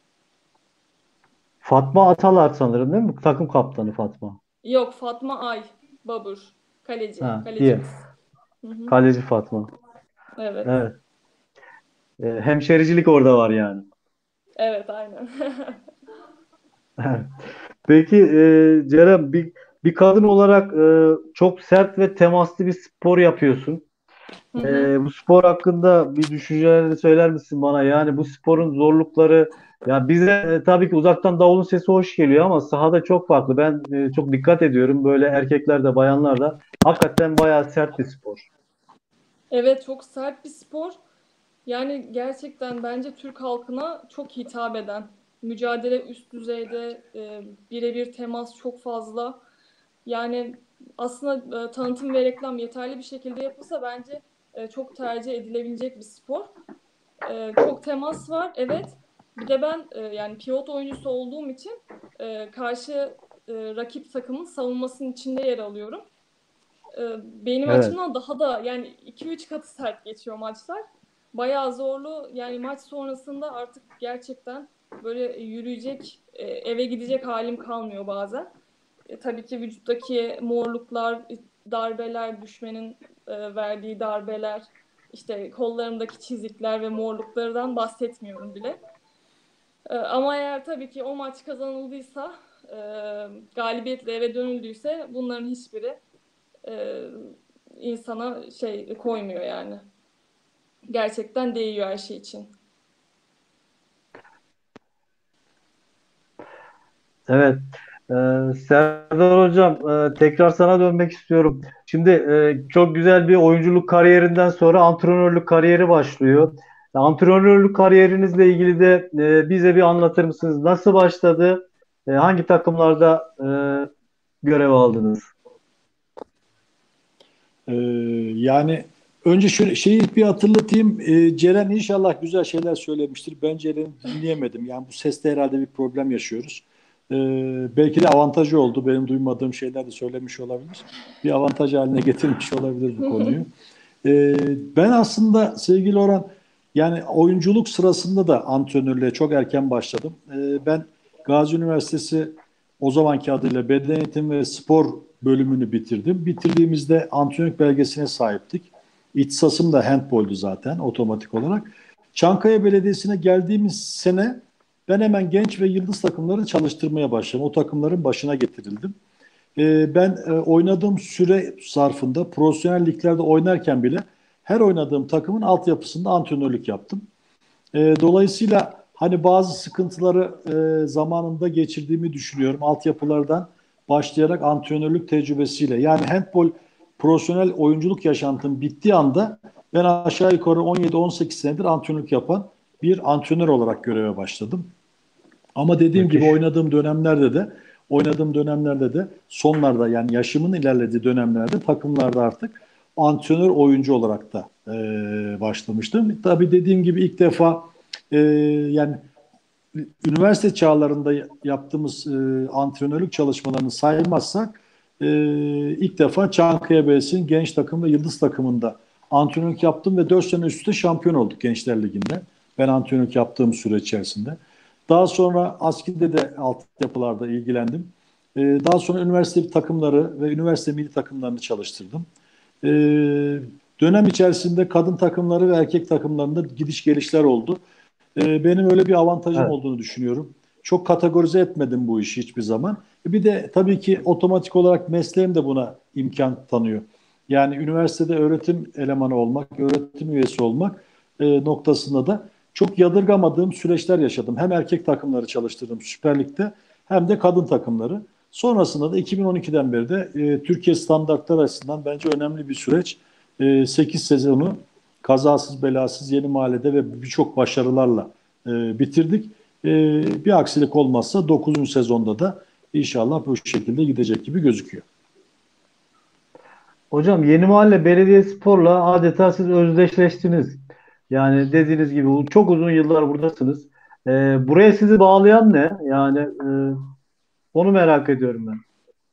Fatma Atalar sanırım değil mi? Takım kaptanı Fatma. Yok, Fatma Ay Babur. Kaleci. Ha, diye. Kalecimiz. Hı hı. Kaleci Fatma. Evet. Evet. E, hemşericilik orada var yani. Evet, aynen. Peki e, Ceren, bir, bir kadın olarak e, çok sert ve temaslı bir spor yapıyorsun. Hı hı. E, bu spor hakkında bir düşüncelerini söyler misin bana? Yani bu sporun zorlukları, ya bize e, tabii ki uzaktan davulun sesi hoş geliyor ama sahada çok farklı. Ben e, çok dikkat ediyorum. Böyle erkekler de bayanlar da hakikaten bayağı sert bir spor. Evet, çok sert bir spor. Yani gerçekten bence Türk halkına çok hitap eden. Mücadele üst düzeyde, e, birebir temas çok fazla. Yani aslında e, tanıtım ve reklam yeterli bir şekilde yapılsa bence e, çok tercih edilebilecek bir spor. E, çok temas var, evet. Bir de ben e, yani pivot oyuncusu olduğum için e, karşı e, rakip takımın savunmasının içinde yer alıyorum. E, benim Evet. açımdan daha da yani iki üç katı sert geçiyor maçlar. Bayağı zorlu. Yani maç sonrasında artık gerçekten böyle yürüyecek, e, eve gidecek halim kalmıyor bazen. E, tabii ki vücuttaki morluklar, darbeler, düşmenin e, verdiği darbeler, işte kollarımdaki çizikler ve morluklardan bahsetmiyorum bile. E, ama eğer tabii ki o maç kazanıldıysa, e, galibiyetle eve dönüldüyse bunların hiçbiri e, insana şey koymuyor yani. Gerçekten değiyor her şey için. Evet. Ee, Serdar Hocam, e, tekrar sana dönmek istiyorum. Şimdi e, çok güzel bir oyunculuk kariyerinden sonra antrenörlük kariyeri başlıyor. Antrenörlük kariyerinizle ilgili de e, bize bir anlatır mısınız? Nasıl başladı? E, hangi takımlarda e, görev aldınız? Ee, Yani önce şöyle şeyi bir hatırlatayım. Ee, Ceren inşallah güzel şeyler söylemiştir. Ben Ceren'i dinleyemedim. Yani bu seste herhalde bir problem yaşıyoruz. Ee, Belki de avantajı oldu. Benim duymadığım şeyler de söylemiş olabilir. Bir avantaj haline getirmiş olabilir bu konuyu. Ee, Ben aslında sevgili Orhan, yani oyunculuk sırasında da antrenörlüğe çok erken başladım. Ee, ben Gazi Üniversitesi, o zamanki adıyla Beden Eğitimi ve Spor bölümünü bitirdim. Bitirdiğimizde antrenörlük belgesine sahiptik. İhtisasım da handboldu zaten otomatik olarak. Çankaya Belediyesi'ne geldiğimiz sene ben hemen genç ve yıldız takımları çalıştırmaya başladım. O takımların başına getirildim. Ee, ben e, oynadığım süre zarfında profesyonel liglerde oynarken bile her oynadığım takımın altyapısında antrenörlük yaptım. E, dolayısıyla hani bazı sıkıntıları e, zamanında geçirdiğimi düşünüyorum. Altyapılardan başlayarak antrenörlük tecrübesiyle. Yani handbol profesyonel oyunculuk yaşantım bittiği anda ben aşağı yukarı on yedi on sekiz senedir antrenörlük yapan bir antrenör olarak göreve başladım. Ama dediğim gibi Müthiş. oynadığım dönemlerde de oynadığım dönemlerde de sonlarda, yani yaşımın ilerlediği dönemlerde takımlarda artık antrenör oyuncu olarak da e, başlamıştım. Tabii dediğim gibi ilk defa e, yani üniversite çağlarında yaptığımız e, antrenörlük çalışmalarını saymazsak e, ilk defa Çankaya Belediyesi'nin genç takım ve yıldız takımında antrenörlük yaptım ve dört sene üst üste şampiyon olduk Gençler Ligi'nde. Ben antrenörlük yaptığım süre içerisinde. Daha sonra ASKİ'de de altyapılarda ilgilendim. E, daha sonra üniversite takımları ve üniversite milli takımlarını çalıştırdım. E, Dönem içerisinde kadın takımları ve erkek takımlarında gidiş gelişler oldu. Ee, benim öyle bir avantajım Evet. olduğunu düşünüyorum. Çok kategorize etmedim bu işi hiçbir zaman. Bir de tabii ki otomatik olarak mesleğim de buna imkan tanıyor. Yani üniversitede öğretim elemanı olmak, öğretim üyesi olmak e, noktasında da çok yadırgamadığım süreçler yaşadım. Hem erkek takımları çalıştırdım Süper Lig'de hem de kadın takımları. Sonrasında da iki bin on ikiden beri de e, Türkiye standartları açısından bence önemli bir süreç. E, sekiz sezonu kazasız belasız Yeni Mahalle'de ve birçok başarılarla e, bitirdik. E, Bir aksilik olmazsa dokuzuncu sezonda da inşallah bu şekilde gidecek gibi gözüküyor. Hocam Yeni Mahalle Belediyespor'la adeta siz özdeşleştiniz. Yani dediğiniz gibi u- çok uzun yıllar buradasınız. Ee, buraya sizi bağlayan ne? Yani e, onu merak ediyorum ben.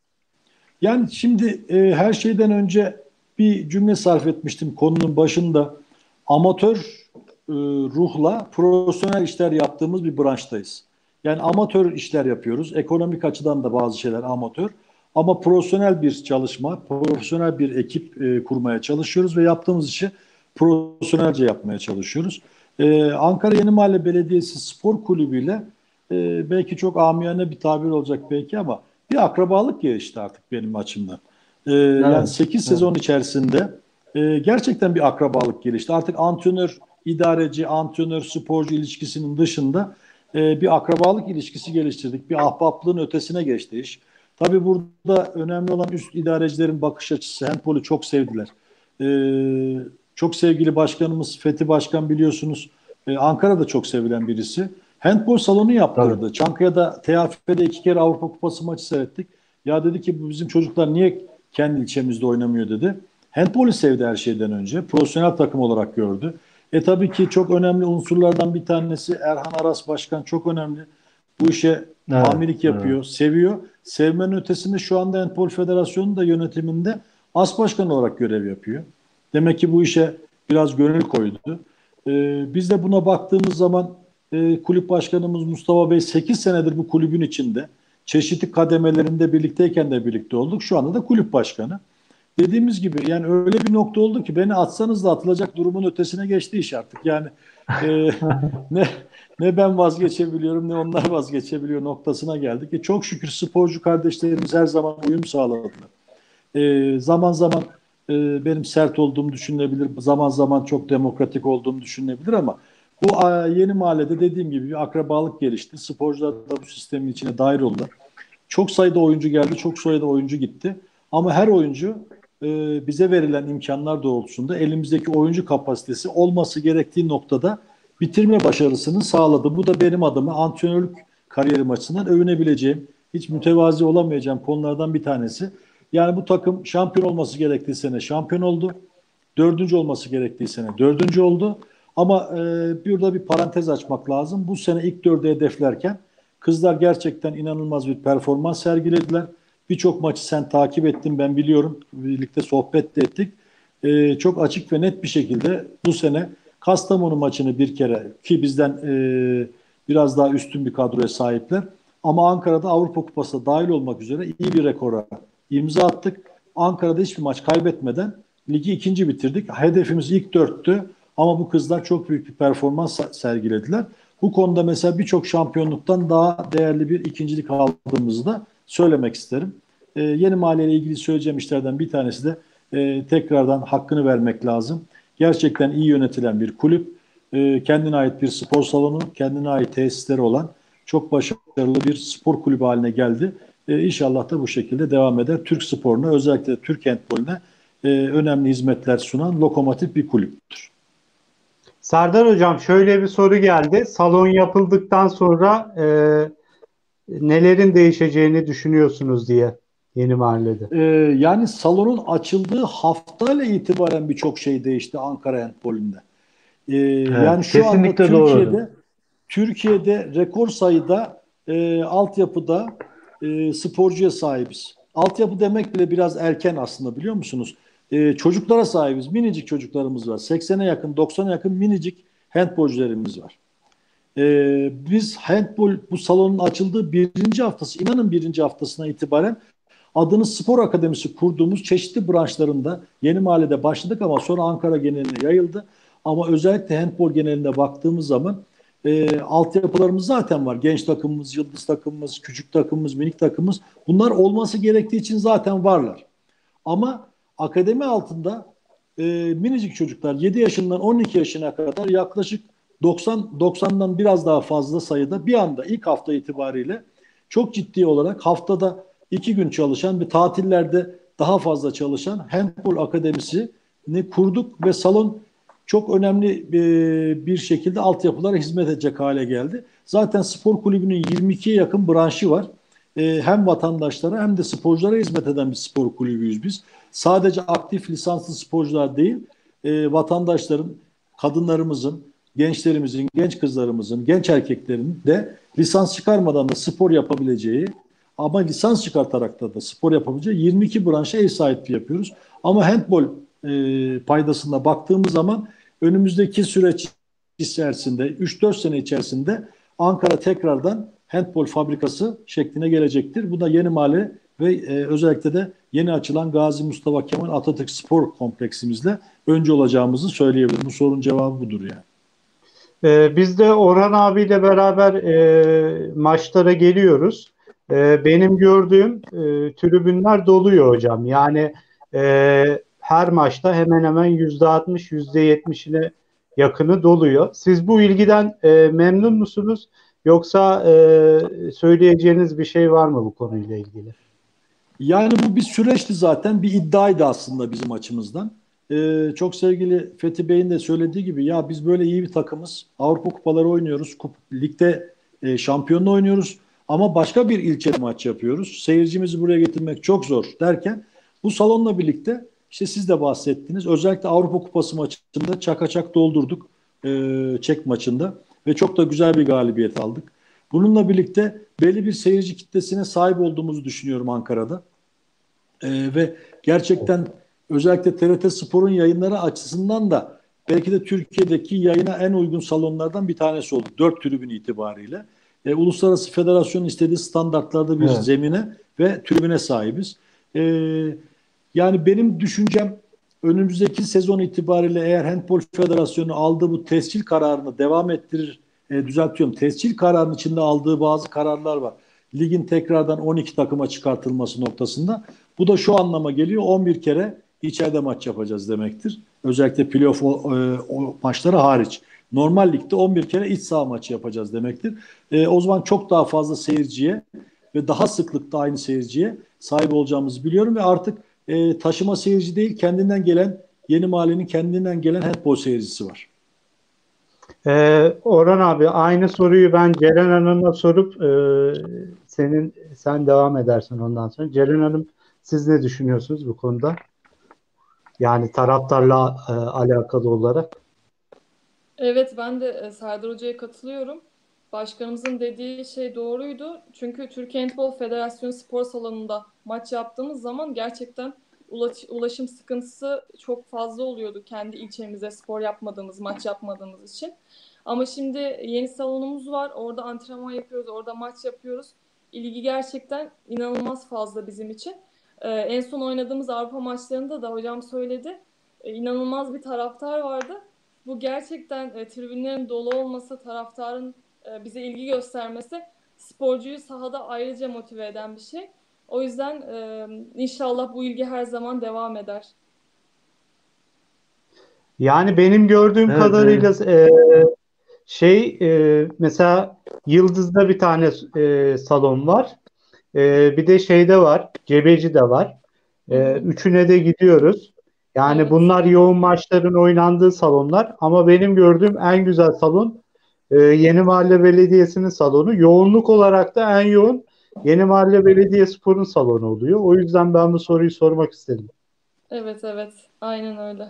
Yani şimdi e, her şeyden önce bir cümle sarf etmiştim konunun başında. Amatör e, ruhla profesyonel işler yaptığımız bir branştayız. Yani amatör işler yapıyoruz. Ekonomik açıdan da bazı şeyler amatör. Ama profesyonel bir çalışma, profesyonel bir ekip e, kurmaya çalışıyoruz ve yaptığımız işi profesyonelce yapmaya çalışıyoruz. E, Ankara Yeni Mahalle Belediyesi Spor Kulübü ile e, belki çok amiyane bir tabir olacak belki ama bir akrabalık gelişti artık benim açımdan. Ee, yani Evet, sekiz evet. sezon içerisinde e, gerçekten bir akrabalık gelişti. Artık antrenör, idareci, antrenör, sporcu ilişkisinin dışında e, bir akrabalık ilişkisi geliştirdik. Bir ahbaplığın ötesine geçti iş. Tabii burada önemli olan üst idarecilerin bakış açısı. Handbolü çok sevdiler. Ee, çok sevgili başkanımız Fethi Başkan biliyorsunuz e, Ankara'da çok sevilen birisi. Handbol salonu Tabii. yaptırdı. Çankaya'da T A F'de iki kere Avrupa Kupası maçı seyrettik. Ya dedi ki bu bizim çocuklar niye kendi ilçemizde oynamıyor dedi. Handbolü sevdi her şeyden önce. Profesyonel takım olarak gördü. E tabii ki çok önemli unsurlardan bir tanesi Erhan Aras Başkan çok önemli. Bu işe Evet, amilik evet. yapıyor, seviyor. Sevmenin ötesinde şu anda Handbol Federasyonu da yönetiminde as başkan olarak görev yapıyor. Demek ki bu işe biraz gönül koydu. Ee, biz de buna baktığımız zaman e, kulüp başkanımız Mustafa Bey sekiz senedir bu kulübün içinde. Çeşitli kademelerinde birlikteyken de birlikte olduk. Şu anda da kulüp başkanı. Dediğimiz gibi yani öyle bir nokta oldu ki beni atsanız da atılacak durumun ötesine geçti iş artık. Yani e, ne ne ben vazgeçebiliyorum ne onlar vazgeçebiliyor noktasına geldik. E, çok şükür sporcu kardeşlerimiz her zaman uyum sağladılar. E, zaman zaman e, benim sert olduğum düşünülebilir, zaman zaman çok demokratik olduğum düşünülebilir ama bu a, yeni mahallede dediğim gibi bir akrabalık gelişti. Sporcular da bu sistemin içine dahil oldular. Çok sayıda oyuncu geldi, çok sayıda oyuncu gitti. Ama her oyuncu e, bize verilen imkanlar doğrultusunda elimizdeki oyuncu kapasitesi olması gerektiği noktada bitirme başarısını sağladı. Bu da benim adıma antrenörlük kariyerim açısından övünebileceğim, hiç mütevazi olamayacağım konulardan bir tanesi. Yani bu takım şampiyon olması gerektiği sene şampiyon oldu. Dördüncü olması gerektiği sene dördüncü oldu. Ama e, burada bir parantez açmak lazım. Bu sene ilk dördü hedeflerken kızlar gerçekten inanılmaz bir performans sergilediler. Birçok maçı sen takip ettin ben biliyorum. Birlikte sohbet de ettik. E, çok açık ve net bir şekilde bu sene Kastamonu maçını bir kere ki bizden e, biraz daha üstün bir kadroya sahipler. Ama Ankara'da Avrupa Kupası'na dahil olmak üzere iyi bir rekora imza attık. Ankara'da hiçbir maç kaybetmeden ligi ikinci bitirdik. Hedefimiz ilk dörttü ama bu kızlar çok büyük bir performans sergilediler. Bu konuda mesela birçok şampiyonluktan daha değerli bir ikincilik aldığımızı da söylemek isterim. Ee, yeni mahalle ile ilgili söyleyeceğim işlerden bir tanesi de e, tekrardan hakkını vermek lazım. Gerçekten iyi yönetilen bir kulüp, e, kendine ait bir spor salonu, kendine ait tesisleri olan çok başarılı bir spor kulübü haline geldi. E, İnşallah da bu şekilde devam eder. Türk sporuna özellikle de Türk handbolüne e, önemli hizmetler sunan lokomotif bir kulüptür. Serdar Hocam şöyle bir soru geldi. Salon yapıldıktan sonra e, nelerin değişeceğini düşünüyorsunuz diye Yeni Mahalle'de. E, yani salonun açıldığı haftayla itibaren birçok şey değişti Ankara handbolünde. E, Evet, yani şu anda kesinlikle doğru hocam. Türkiye'de Türkiye'de rekor sayıda e, altyapıda e, sporcuya sahibiz. Altyapı demek bile biraz erken aslında biliyor musunuz? E, çocuklara sahibiz. Minicik çocuklarımız var. seksene yakın, doksana yakın minicik handbolcularımız var. E, biz handbol bu salonun açıldığı birinci haftası, inanın birinci haftasına itibaren adını spor akademisi kurduğumuz çeşitli branşlarında Yeni Mahalle'de başladık ama sonra Ankara geneline yayıldı. Ama özellikle handbol genelinde baktığımız zaman e, altyapılarımız zaten var. Genç takımımız, yıldız takımımız, küçük takımımız, minik takımımız. Bunlar olması gerektiği için zaten varlar. Ama akademi altında e, minicik çocuklar yedi yaşından on iki yaşına kadar yaklaşık doksan doksandan biraz daha fazla sayıda bir anda ilk hafta itibariyle çok ciddi olarak haftada iki gün çalışan ve tatillerde daha fazla çalışan handbol akademisini kurduk ve salon çok önemli e, bir şekilde altyapılara hizmet edecek hale geldi. Zaten spor kulübünün yirmi ikiye yakın branşı var. e, hem vatandaşlara hem de sporculara hizmet eden bir spor kulübüyüz biz. Sadece aktif lisanslı sporcular değil, e, vatandaşların, kadınlarımızın, gençlerimizin, genç kızlarımızın, genç erkeklerin de lisans çıkarmadan da spor yapabileceği, ama lisans çıkartarak da, da spor yapabileceği yirmi iki branşa ev sahipliği yapıyoruz. Ama handbol e, paydasına baktığımız zaman önümüzdeki süreç içerisinde, üç dört sene içerisinde Ankara tekrardan handbol fabrikası şekline gelecektir. Bu da Yeni Mahalle ve e, özellikle de yeni açılan Gazi Mustafa Kemal Atatürk Spor Kompleksimizle önce olacağımızı söyleyebilirim. Bu sorunun cevabı budur yani. Ee, biz de Orhan abiyle beraber e, maçlara geliyoruz. E, benim gördüğüm e, tribünler doluyor hocam. Yani e, her maçta hemen hemen yüzde altmış, yüzde yetmişine yakını doluyor. Siz bu ilgiden e, memnun musunuz? Yoksa e, söyleyeceğiniz bir şey var mı bu konuyla ilgili? Yani bu bir süreçti zaten, bir iddiaydı aslında bizim açımızdan. Ee, çok sevgili Fethi Bey'in de söylediği gibi ya biz böyle iyi bir takımız. Avrupa kupaları oynuyoruz. Kup, ligde e, şampiyonluğu oynuyoruz. Ama başka bir ilçede maç yapıyoruz. Seyircimizi buraya getirmek çok zor derken bu salonla birlikte işte siz de bahsettiniz. Özellikle Avrupa Kupası maçında çaka çak doldurduk. E, Çek maçında. Ve çok da güzel bir galibiyet aldık. Bununla birlikte belli bir seyirci kitlesine sahip olduğumuzu düşünüyorum Ankara'da. Ee, ve gerçekten özellikle T R T Spor'un yayınları açısından da belki de Türkiye'deki yayına en uygun salonlardan bir tanesi oldu. Dört tribün itibariyle. Ee, Uluslararası Federasyon'un istediği standartlarda bir Evet. zemine ve tribüne sahibiz. Ee, yani benim düşüncem önümüzdeki sezon itibariyle eğer Handbol Federasyonu aldığı bu tescil kararını devam ettirir, e, düzeltiyorum. Tescil kararının içinde aldığı bazı kararlar var. Ligin tekrardan on iki takıma çıkartılması noktasında. Bu da şu anlama geliyor. on bir kere içeride maç yapacağız demektir. Özellikle playoff o, e, o maçları hariç. Normal ligde on bir kere iç saha maçı yapacağız demektir. E, o zaman çok daha fazla seyirciye ve daha sıklıkta aynı seyirciye sahip olacağımızı biliyorum ve artık e, taşıma seyirci değil, kendinden gelen, Yeni Mahallenin kendinden gelen handball seyircisi var. Ee, Orhan abi aynı soruyu ben Ceren Hanım'a sorup e, senin sen devam edersin ondan sonra. Ceren Hanım siz ne düşünüyorsunuz bu konuda? Yani taraftarla e, alakalı olarak. Evet, ben de e, Serdar Hoca'ya katılıyorum. Başkanımızın dediği şey doğruydu. Çünkü Türkiye Handbol Federasyonu spor salonunda maç yaptığımız zaman gerçekten ulaş- ulaşım sıkıntısı çok fazla oluyordu kendi ilçemize spor yapmadığımız, maç yapmadığımız için. Ama şimdi yeni salonumuz var. Orada antrenman yapıyoruz, orada maç yapıyoruz. İlgi gerçekten inanılmaz fazla bizim için. Ee, en son oynadığımız Avrupa maçlarında da hocam söyledi. Ee, inanılmaz bir taraftar vardı. Bu gerçekten e, tribünlerin dolu olması, taraftarın e, bize ilgi göstermesi sporcuyu sahada ayrıca motive eden bir şey. O yüzden e, inşallah bu ilgi her zaman devam eder. Yani benim gördüğüm Evet, kadarıyla evet. e, şey e, mesela Yıldız'da bir tane e, salon var. E, bir de şeyde var. Cebeci'de var. Hı E, hı. üçüne de gidiyoruz. Yani Evet. bunlar yoğun maçların oynandığı salonlar ama benim gördüğüm en güzel salon e, Yeni Mahalle Belediyesi'nin salonu. Yoğunluk olarak da en yoğun Yeni Mahalle Belediyespor'un salonu oluyor. O yüzden ben bu soruyu sormak istedim. Evet, evet. Aynen öyle.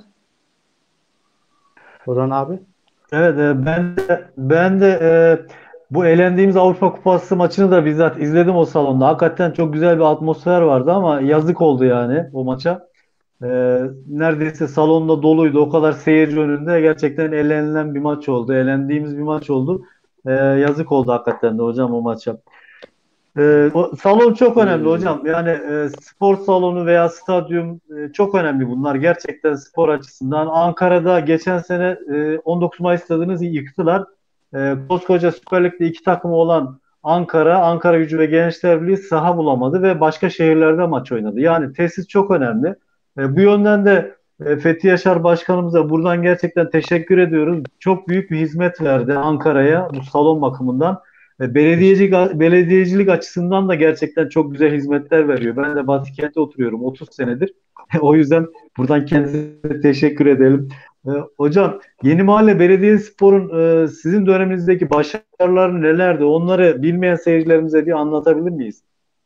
Orhan abi. Evet, e, ben de ben de e, bu elendiğimiz Avrupa Kupası maçını da bizzat izledim o salonda. Hakikaten çok güzel bir atmosfer vardı ama yazık oldu yani o maça. E, Neredeyse salonda doluydu. O kadar seyirci önünde gerçekten elenilen bir maç oldu. Elendiğimiz bir maç oldu. E, yazık oldu hakikaten de hocam o maça. Ee, o, salon çok önemli Ee, hocam. Yani e, spor salonu veya stadyum e, çok önemli bunlar. Gerçekten spor açısından. Ankara'da geçen sene e, on dokuz Mayıs stadını yıktılar. E, koskoca Süper Lig'de iki takımı olan Ankara, Ankaragücü ve Gençler Birliği saha bulamadı ve başka şehirlerde maç oynadı. Yani tesis çok önemli. E, bu yönden de e, Fethi Yaşar Başkanımıza buradan gerçekten teşekkür ediyoruz. Çok büyük bir hizmet verdi Ankara'ya bu salon bakımından. E, Belediyecilik, belediyecilik açısından da gerçekten çok güzel hizmetler veriyor. Ben de Batıkent'te oturuyorum otuz senedir. O yüzden buradan kendisine teşekkür edelim. E, hocam Yeni Mahalle Belediyespor'un e, sizin döneminizdeki başarıları nelerdi? Onları bilmeyen seyircilerimize bir anlatabilir miyiz?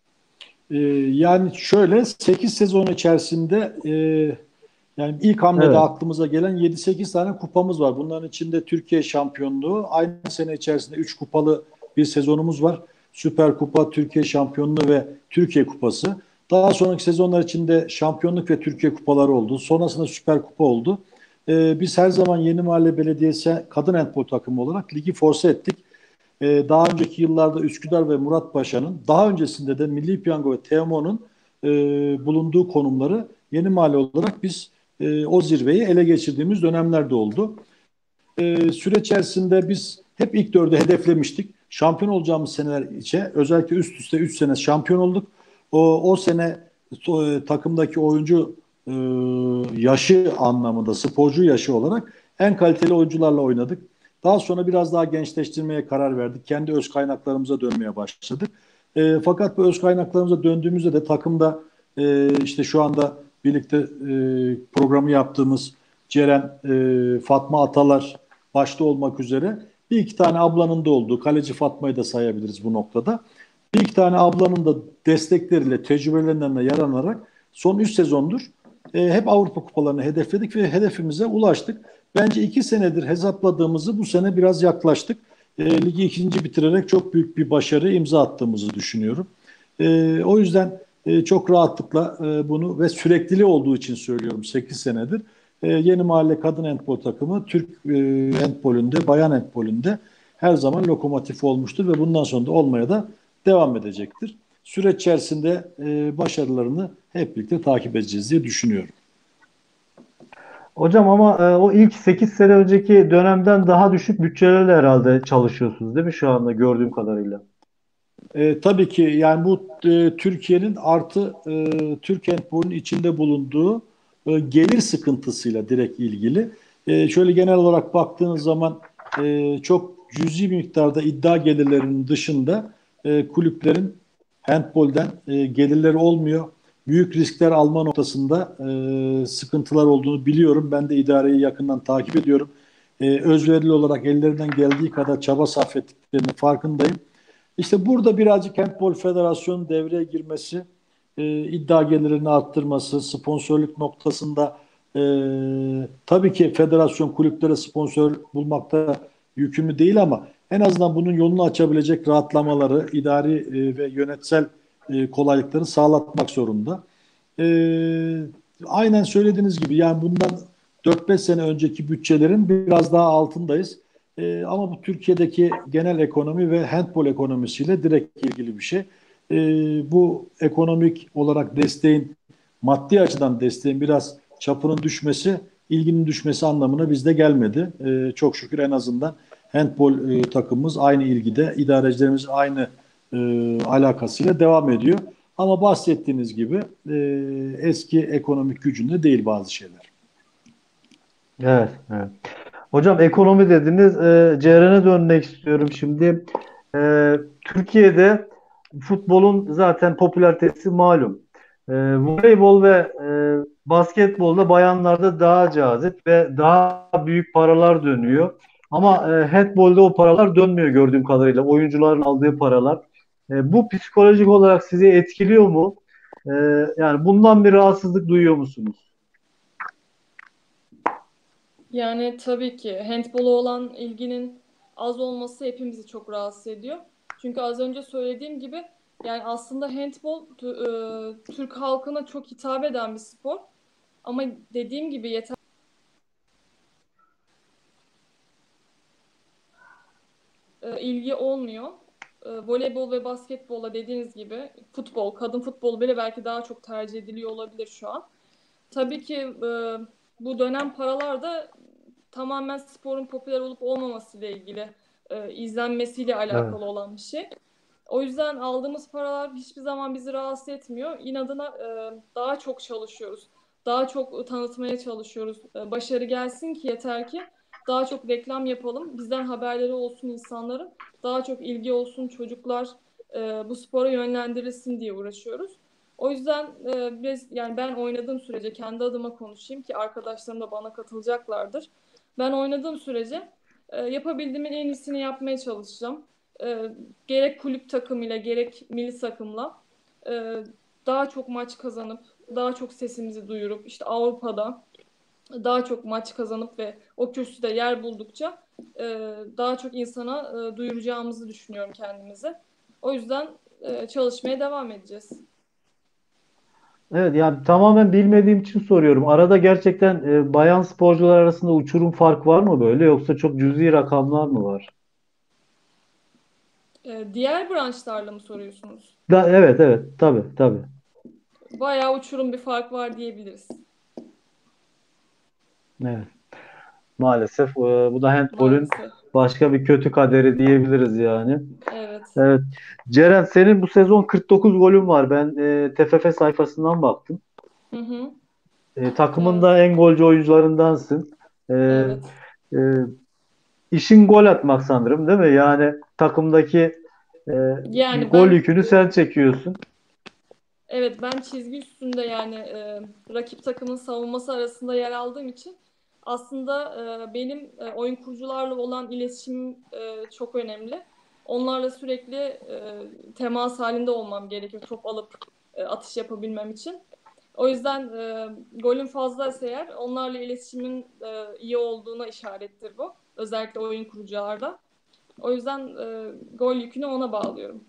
Ee, yani şöyle sekiz sezon içerisinde e, yani ilk hamlede Evet. aklımıza gelen yedi sekiz tane kupamız var. Bunların içinde Türkiye şampiyonluğu, aynı sene içerisinde üç kupalı bir sezonumuz var. Süper Kupa, Türkiye şampiyonluğu ve Türkiye Kupası. Daha sonraki sezonlar içinde şampiyonluk ve Türkiye kupaları oldu. Sonrasında Süper Kupa oldu. Ee, biz her zaman Yeni Mahalle Belediyesi kadın handbol takımı olarak ligi force ettik. Ee, daha önceki yıllarda Üsküdar ve Muratpaşa'nın, daha öncesinde de Milli Piyango ve T M O'nun e, bulunduğu konumları Yeni Mahalle olarak biz e, o zirveyi ele geçirdiğimiz dönemlerde oldu. E, süreç içerisinde biz hep ilk dörde hedeflemiştik. Şampiyon olacağımız seneler içe özellikle üst üste üç sene şampiyon olduk. O, o sene o, e, takımdaki oyuncu e, yaşı anlamında, sporcu yaşı olarak en kaliteli oyuncularla oynadık. Daha sonra biraz daha gençleştirmeye karar verdik. Kendi öz kaynaklarımıza dönmeye başladık. E, fakat bu öz kaynaklarımıza döndüğümüzde de takımda e, işte şu anda birlikte e, programı yaptığımız Ceren, e, Fatma Atalar başta olmak üzere bir iki tane ablanın da olduğu, kaleci Fatma'yı da sayabiliriz bu noktada. Bir iki tane ablanın da destekleriyle, tecrübelerinden de yararlanarak son üç sezondur e, hep Avrupa kupalarını hedefledik ve hedefimize ulaştık. Bence iki senedir hesapladığımızı bu sene biraz yaklaştık. E, ligi ikinci bitirerek çok büyük bir başarı imza attığımızı düşünüyorum. E, o yüzden e, çok rahatlıkla e, bunu ve sürekliliği olduğu için söylüyorum sekiz senedir. E, Yeni Mahalle Kadın Handbol takımı Türk e, handbolünde, bayan handbolünde her zaman lokomotif olmuştur ve bundan sonra da olmaya da devam edecektir. Süreç içerisinde e, başarılarını hep birlikte takip edeceğiz diye düşünüyorum. Hocam ama e, o ilk sekiz sene önceki dönemden daha düşük bütçelerle herhalde çalışıyorsunuz değil mi şu anda gördüğüm kadarıyla? E, tabii ki yani bu e, Türkiye'nin artı e, Türk handbolünün içinde bulunduğu e, gelir sıkıntısıyla direkt ilgili. E, şöyle genel olarak baktığınız zaman e, çok cüzi bir miktarda iddia gelirlerinin dışında e, kulüplerin handbolden e, gelirleri olmuyor. Büyük riskler alma noktasında e, sıkıntılar olduğunu biliyorum. Ben de idareyi yakından takip ediyorum. E, özverili olarak ellerinden geldiği kadar çaba sarf ettiklerinin farkındayım. İşte burada birazcık Handbol Federasyonu devreye girmesi, e, iddia gelirini arttırması, sponsorluk noktasında e, tabii ki federasyon kulüplere sponsor bulmakta yükümlü değil ama en azından bunun yolunu açabilecek rahatlamaları, idari e, ve yönetsel e, kolaylıkları sağlatmak zorunda. E, aynen söylediğiniz gibi yani bundan dört beş sene önceki bütçelerin biraz daha altındayız. E, ama bu Türkiye'deki genel ekonomi ve handbol ekonomisiyle direkt ilgili bir şey. E, bu ekonomik olarak desteğin, maddi açıdan desteğin biraz çapının düşmesi, ilginin düşmesi anlamına bizde gelmedi. E, çok şükür en azından handbol e, takımımız aynı ilgide, idarecilerimiz aynı e, alakasıyla devam ediyor. Ama bahsettiğiniz gibi e, eski ekonomik gücünde değil bazı şeyler. Evet, evet. Hocam ekonomi dediniz. E, Ceren'e dönmek istiyorum şimdi. E, Türkiye'de futbolun zaten popülaritesi malum. E, voleybol ve e, basketbolda bayanlarda daha cazip ve daha büyük paralar dönüyor. Ama e, handbolda o paralar dönmüyor gördüğüm kadarıyla. Oyuncuların aldığı paralar. E, bu psikolojik olarak sizi etkiliyor mu? E, Yani bundan bir rahatsızlık duyuyor musunuz? Yani tabii ki handbola olan ilginin az olması hepimizi çok rahatsız ediyor. Çünkü az önce söylediğim gibi yani aslında handbol tü- e, Türk halkına çok hitap eden bir spor. Ama dediğim gibi yeter e, ilgi olmuyor. E, voleybol ve basketbola dediğiniz gibi futbol, kadın futbolu bile belki daha çok tercih ediliyor olabilir şu an. Tabii ki e, bu dönem paralar da tamamen sporun popüler olup olmaması ile ilgili, e, izlenmesiyle Evet. alakalı olan bir şey. O yüzden aldığımız paralar hiçbir zaman bizi rahatsız etmiyor. İnadına e, daha çok çalışıyoruz. Daha çok tanıtmaya çalışıyoruz. E, başarı gelsin ki yeter ki daha çok reklam yapalım. Bizden haberleri olsun insanların. Daha çok ilgi olsun çocuklar e, bu spora yönlendirilsin diye uğraşıyoruz. O yüzden e, biz yani ben oynadığım sürece kendi adıma konuşayım ki arkadaşlarım da bana katılacaklardır. Ben oynadığım sürece e, yapabildiğimin en iyisini yapmaya çalışacağım. E, Gerek kulüp takımıyla gerek milli takımla. E, daha çok maç kazanıp, daha çok sesimizi duyurup, işte Avrupa'da daha çok maç kazanıp ve o kürsüde yer buldukça e, daha çok insana e, duyuracağımızı düşünüyorum kendimizi. O yüzden e, çalışmaya devam edeceğiz. Evet, yani tamamen bilmediğim için soruyorum. Arada gerçekten e, bayan sporcular arasında uçurum fark var mı böyle, yoksa çok cüzi rakamlar mı var? E, diğer branşlarla mı soruyorsunuz? Da, evet evet, tabii tabii. Bayağı uçurum bir fark var diyebiliriz. Evet. Maalesef e, bu da handbolün Maalesef. başka bir kötü kaderi diyebiliriz yani. Evet. Evet. Ceren, senin bu sezon kırk dokuz golün var. Ben e, T F F sayfasından baktım. Hı hı. E, takımın Evet. da en golcü oyuncularındansın. E, Evet. e, işin gol atmak sanırım, değil mi? Yani takımdaki e, Yani gol ben yükünü sen çekiyorsun. evet ben çizgi üstünde yani e, rakip takımın savunması arasında yer aldığım için aslında e, benim e, oyun kurucularla olan iletişimim e, çok önemli. Onlarla sürekli e, temas halinde olmam gerekiyor top alıp e, atış yapabilmem için. O yüzden e, golün fazlaysa eğer onlarla iletişimin e, iyi olduğuna işarettir bu. Özellikle oyun kurucularda. O yüzden e, gol yükünü ona bağlıyorum.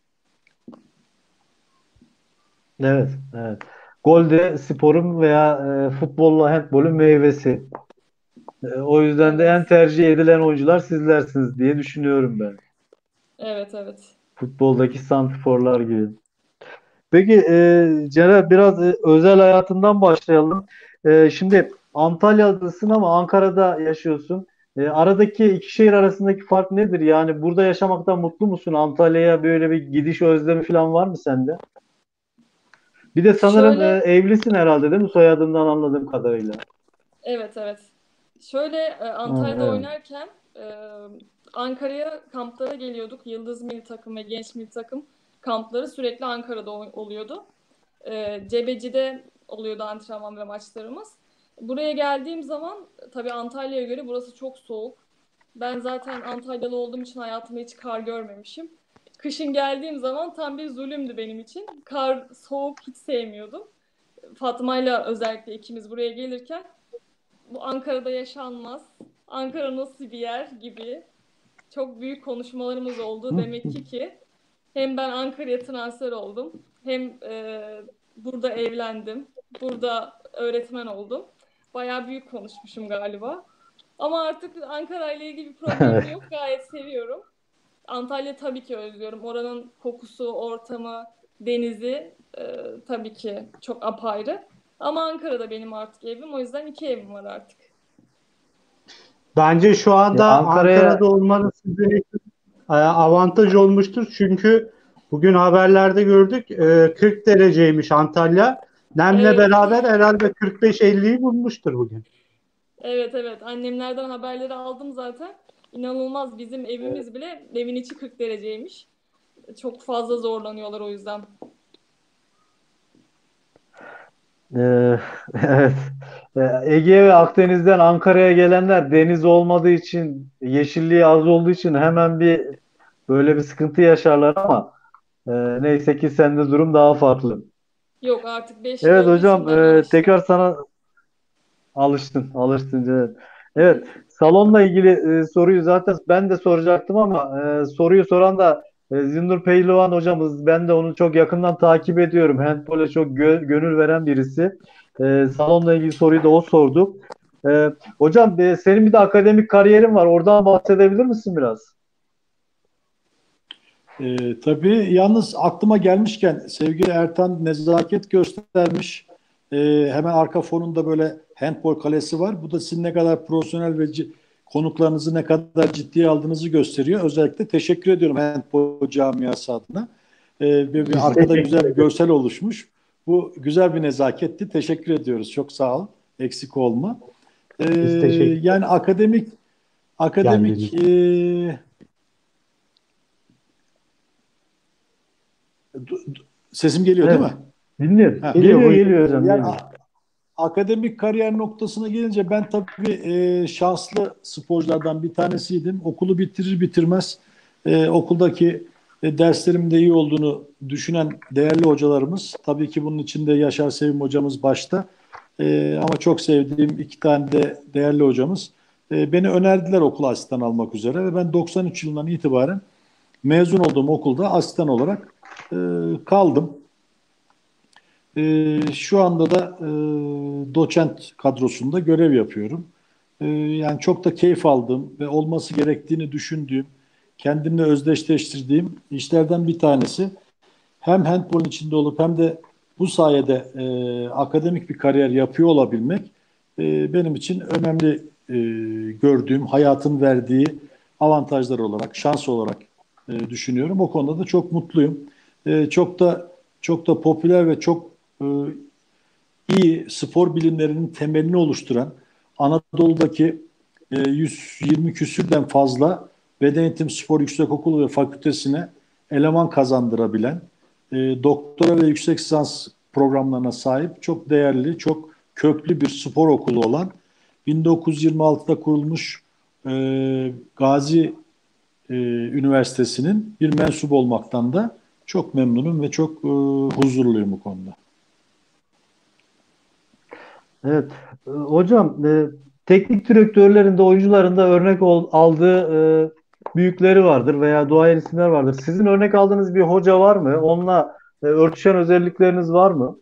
Evet, evet. Gol de sporun veya e, futbolla handbolün meyvesi. E, o yüzden de Evet. en tercih edilen oyuncular sizlersiniz diye düşünüyorum ben. Evet, evet. Futboldaki santrforlar gibi. Peki e, Celal, biraz e, özel hayatından başlayalım. E, şimdi Antalya'dasın ama Ankara'da yaşıyorsun. E, aradaki iki şehir arasındaki fark nedir? Yani burada yaşamaktan mutlu musun? Antalya'ya böyle bir gidiş özlemi falan var mı sende? Bir de sanırım e, Şöyle evlisin herhalde, değil mi? Soyadından anladığım kadarıyla. Evet, evet. Şöyle e, Ha, Antalya'da evet. oynarken e, Ankara'ya kamplara geliyorduk. Yıldız Milli Takım ve Genç Milli Takım kampları sürekli Ankara'da ol- oluyordu. E, Cebeci'de oluyordu antrenman ve maçlarımız. Buraya geldiğim zaman tabii Antalya'ya göre burası çok soğuk. Ben zaten Antalyalı olduğum için hayatımda hiç kar görmemişim. Kışın geldiğim zaman tam bir zulümdü benim için. Kar, soğuk hiç sevmiyordum. Fatma'yla özellikle ikimiz buraya gelirken bu Ankara'da yaşanmaz, Ankara nasıl bir yer gibi çok büyük konuşmalarımız oldu. Demek ki ki hem ben Ankara'ya transfer oldum, hem e, burada evlendim, burada öğretmen oldum. Bayağı büyük konuşmuşum galiba. Ama artık Ankara ile ilgili bir problemim yok. Gayet seviyorum. Antalya tabii ki özlüyorum. Oranın kokusu, ortamı, denizi e, tabii ki çok apayrı. Ama Ankara'da benim artık evim. O yüzden iki evim var artık. Bence şu Ya anda Ankara'ya Ankara'da olmanız size e, avantaj olmuştur. Çünkü bugün haberlerde gördük e, kırk dereceymiş Antalya. Nemle Evet, beraber herhalde kırk beş elliyi bulmuştur bugün. evet, evet. Annemlerden haberleri aldım zaten. İnanılmaz. Bizim evimiz bile evin içi kırk dereceymiş. Çok fazla zorlanıyorlar o yüzden. Ee, evet. Ee, Ege ve Akdeniz'den Ankara'ya gelenler deniz olmadığı için, yeşilliği az olduğu için hemen bir böyle bir sıkıntı yaşarlar ama e, neyse ki sende durum daha farklı. Yok artık beş yıl Evet olduğu için hocam, ben e, alıştım. tekrar sana alıştın, alıştın. Evet. Evet, salonla ilgili e, soruyu zaten ben de soracaktım ama e, soruyu soran da e, Zindur Pehlivan hocamız. Ben de onu çok yakından takip ediyorum. Handball'e çok gö- gönül veren birisi. E, salonla ilgili soruyu da o sordu. E, hocam, e, senin bir de akademik kariyerin var. Oradan bahsedebilir misin biraz? Ee, tabii yalnız aklıma gelmişken sevgili Ertan nezaket göstermiş. Ee, hemen arka fonunda böyle handball kalesi var. Bu da sizin ne kadar profesyonel ve ci- konuklarınızı ne kadar ciddiye aldığınızı gösteriyor. Özellikle teşekkür ediyorum handball camiası adına. Ee, ve bir Biz arkada teşekkür güzel bir ederiz. görsel oluşmuş. Bu güzel bir nezaketti. Teşekkür ediyoruz. Çok sağ ol. Eksik olma. Ee, Biz teşekkür yani akademik akademik Geldiğiniz. e, sesim geliyor değil Evet. mi? Dinliyorum. Ha, Geliyor, Geliyor buyurun. geliyor e, hocam, yani geliyor. a- akademik kariyer noktasına gelince ben tabii e, şanslı sporculardan bir tanesiydim. Okulu bitirir bitirmez e, okuldaki ve derslerimin de iyi olduğunu düşünen değerli hocalarımız, tabii ki bunun içinde Yaşar Sevim hocamız başta, e, ama çok sevdiğim iki tane de değerli hocamız e, beni önerdiler okula asistan almak üzere ve ben doksan üç yılından itibaren mezun olduğum okulda asistan olarak e, kaldım. E, şu anda da e, doçent kadrosunda görev yapıyorum. E, yani çok da keyif aldığım ve olması gerektiğini düşündüğüm, kendimle özdeşleştirdiğim işlerden bir tanesi. Hem handbolun içinde olup hem de bu sayede e, akademik bir kariyer yapıyor olabilmek e, benim için önemli e, gördüğüm, hayatın verdiği avantajlar olarak, şans olarak e, düşünüyorum. O konuda da çok mutluyum. E, çok da çok da popüler ve çok e, iyi spor bilimlerinin temelini oluşturan Anadolu'daki e, yüz yirmi küsürden fazla beden eğitim spor yüksekokulu ve fakültesine eleman kazandırabilen, e, doktora ve yüksek lisans programlarına sahip çok değerli, çok köklü bir spor okulu olan bin dokuz yüz yirmi altıda kurulmuş e, Gazi e, Üniversitesi'nin bir mensubu olmaktan da çok memnunum ve çok e, huzurluyum bu konuda. Evet. E, Hocam, e, teknik direktörlerin de oyuncuların da örnek ol- aldığı e, büyükleri vardır veya duayen isimler vardır. Sizin örnek aldığınız bir hoca var mı? Onunla e, örtüşen özellikleriniz var mı?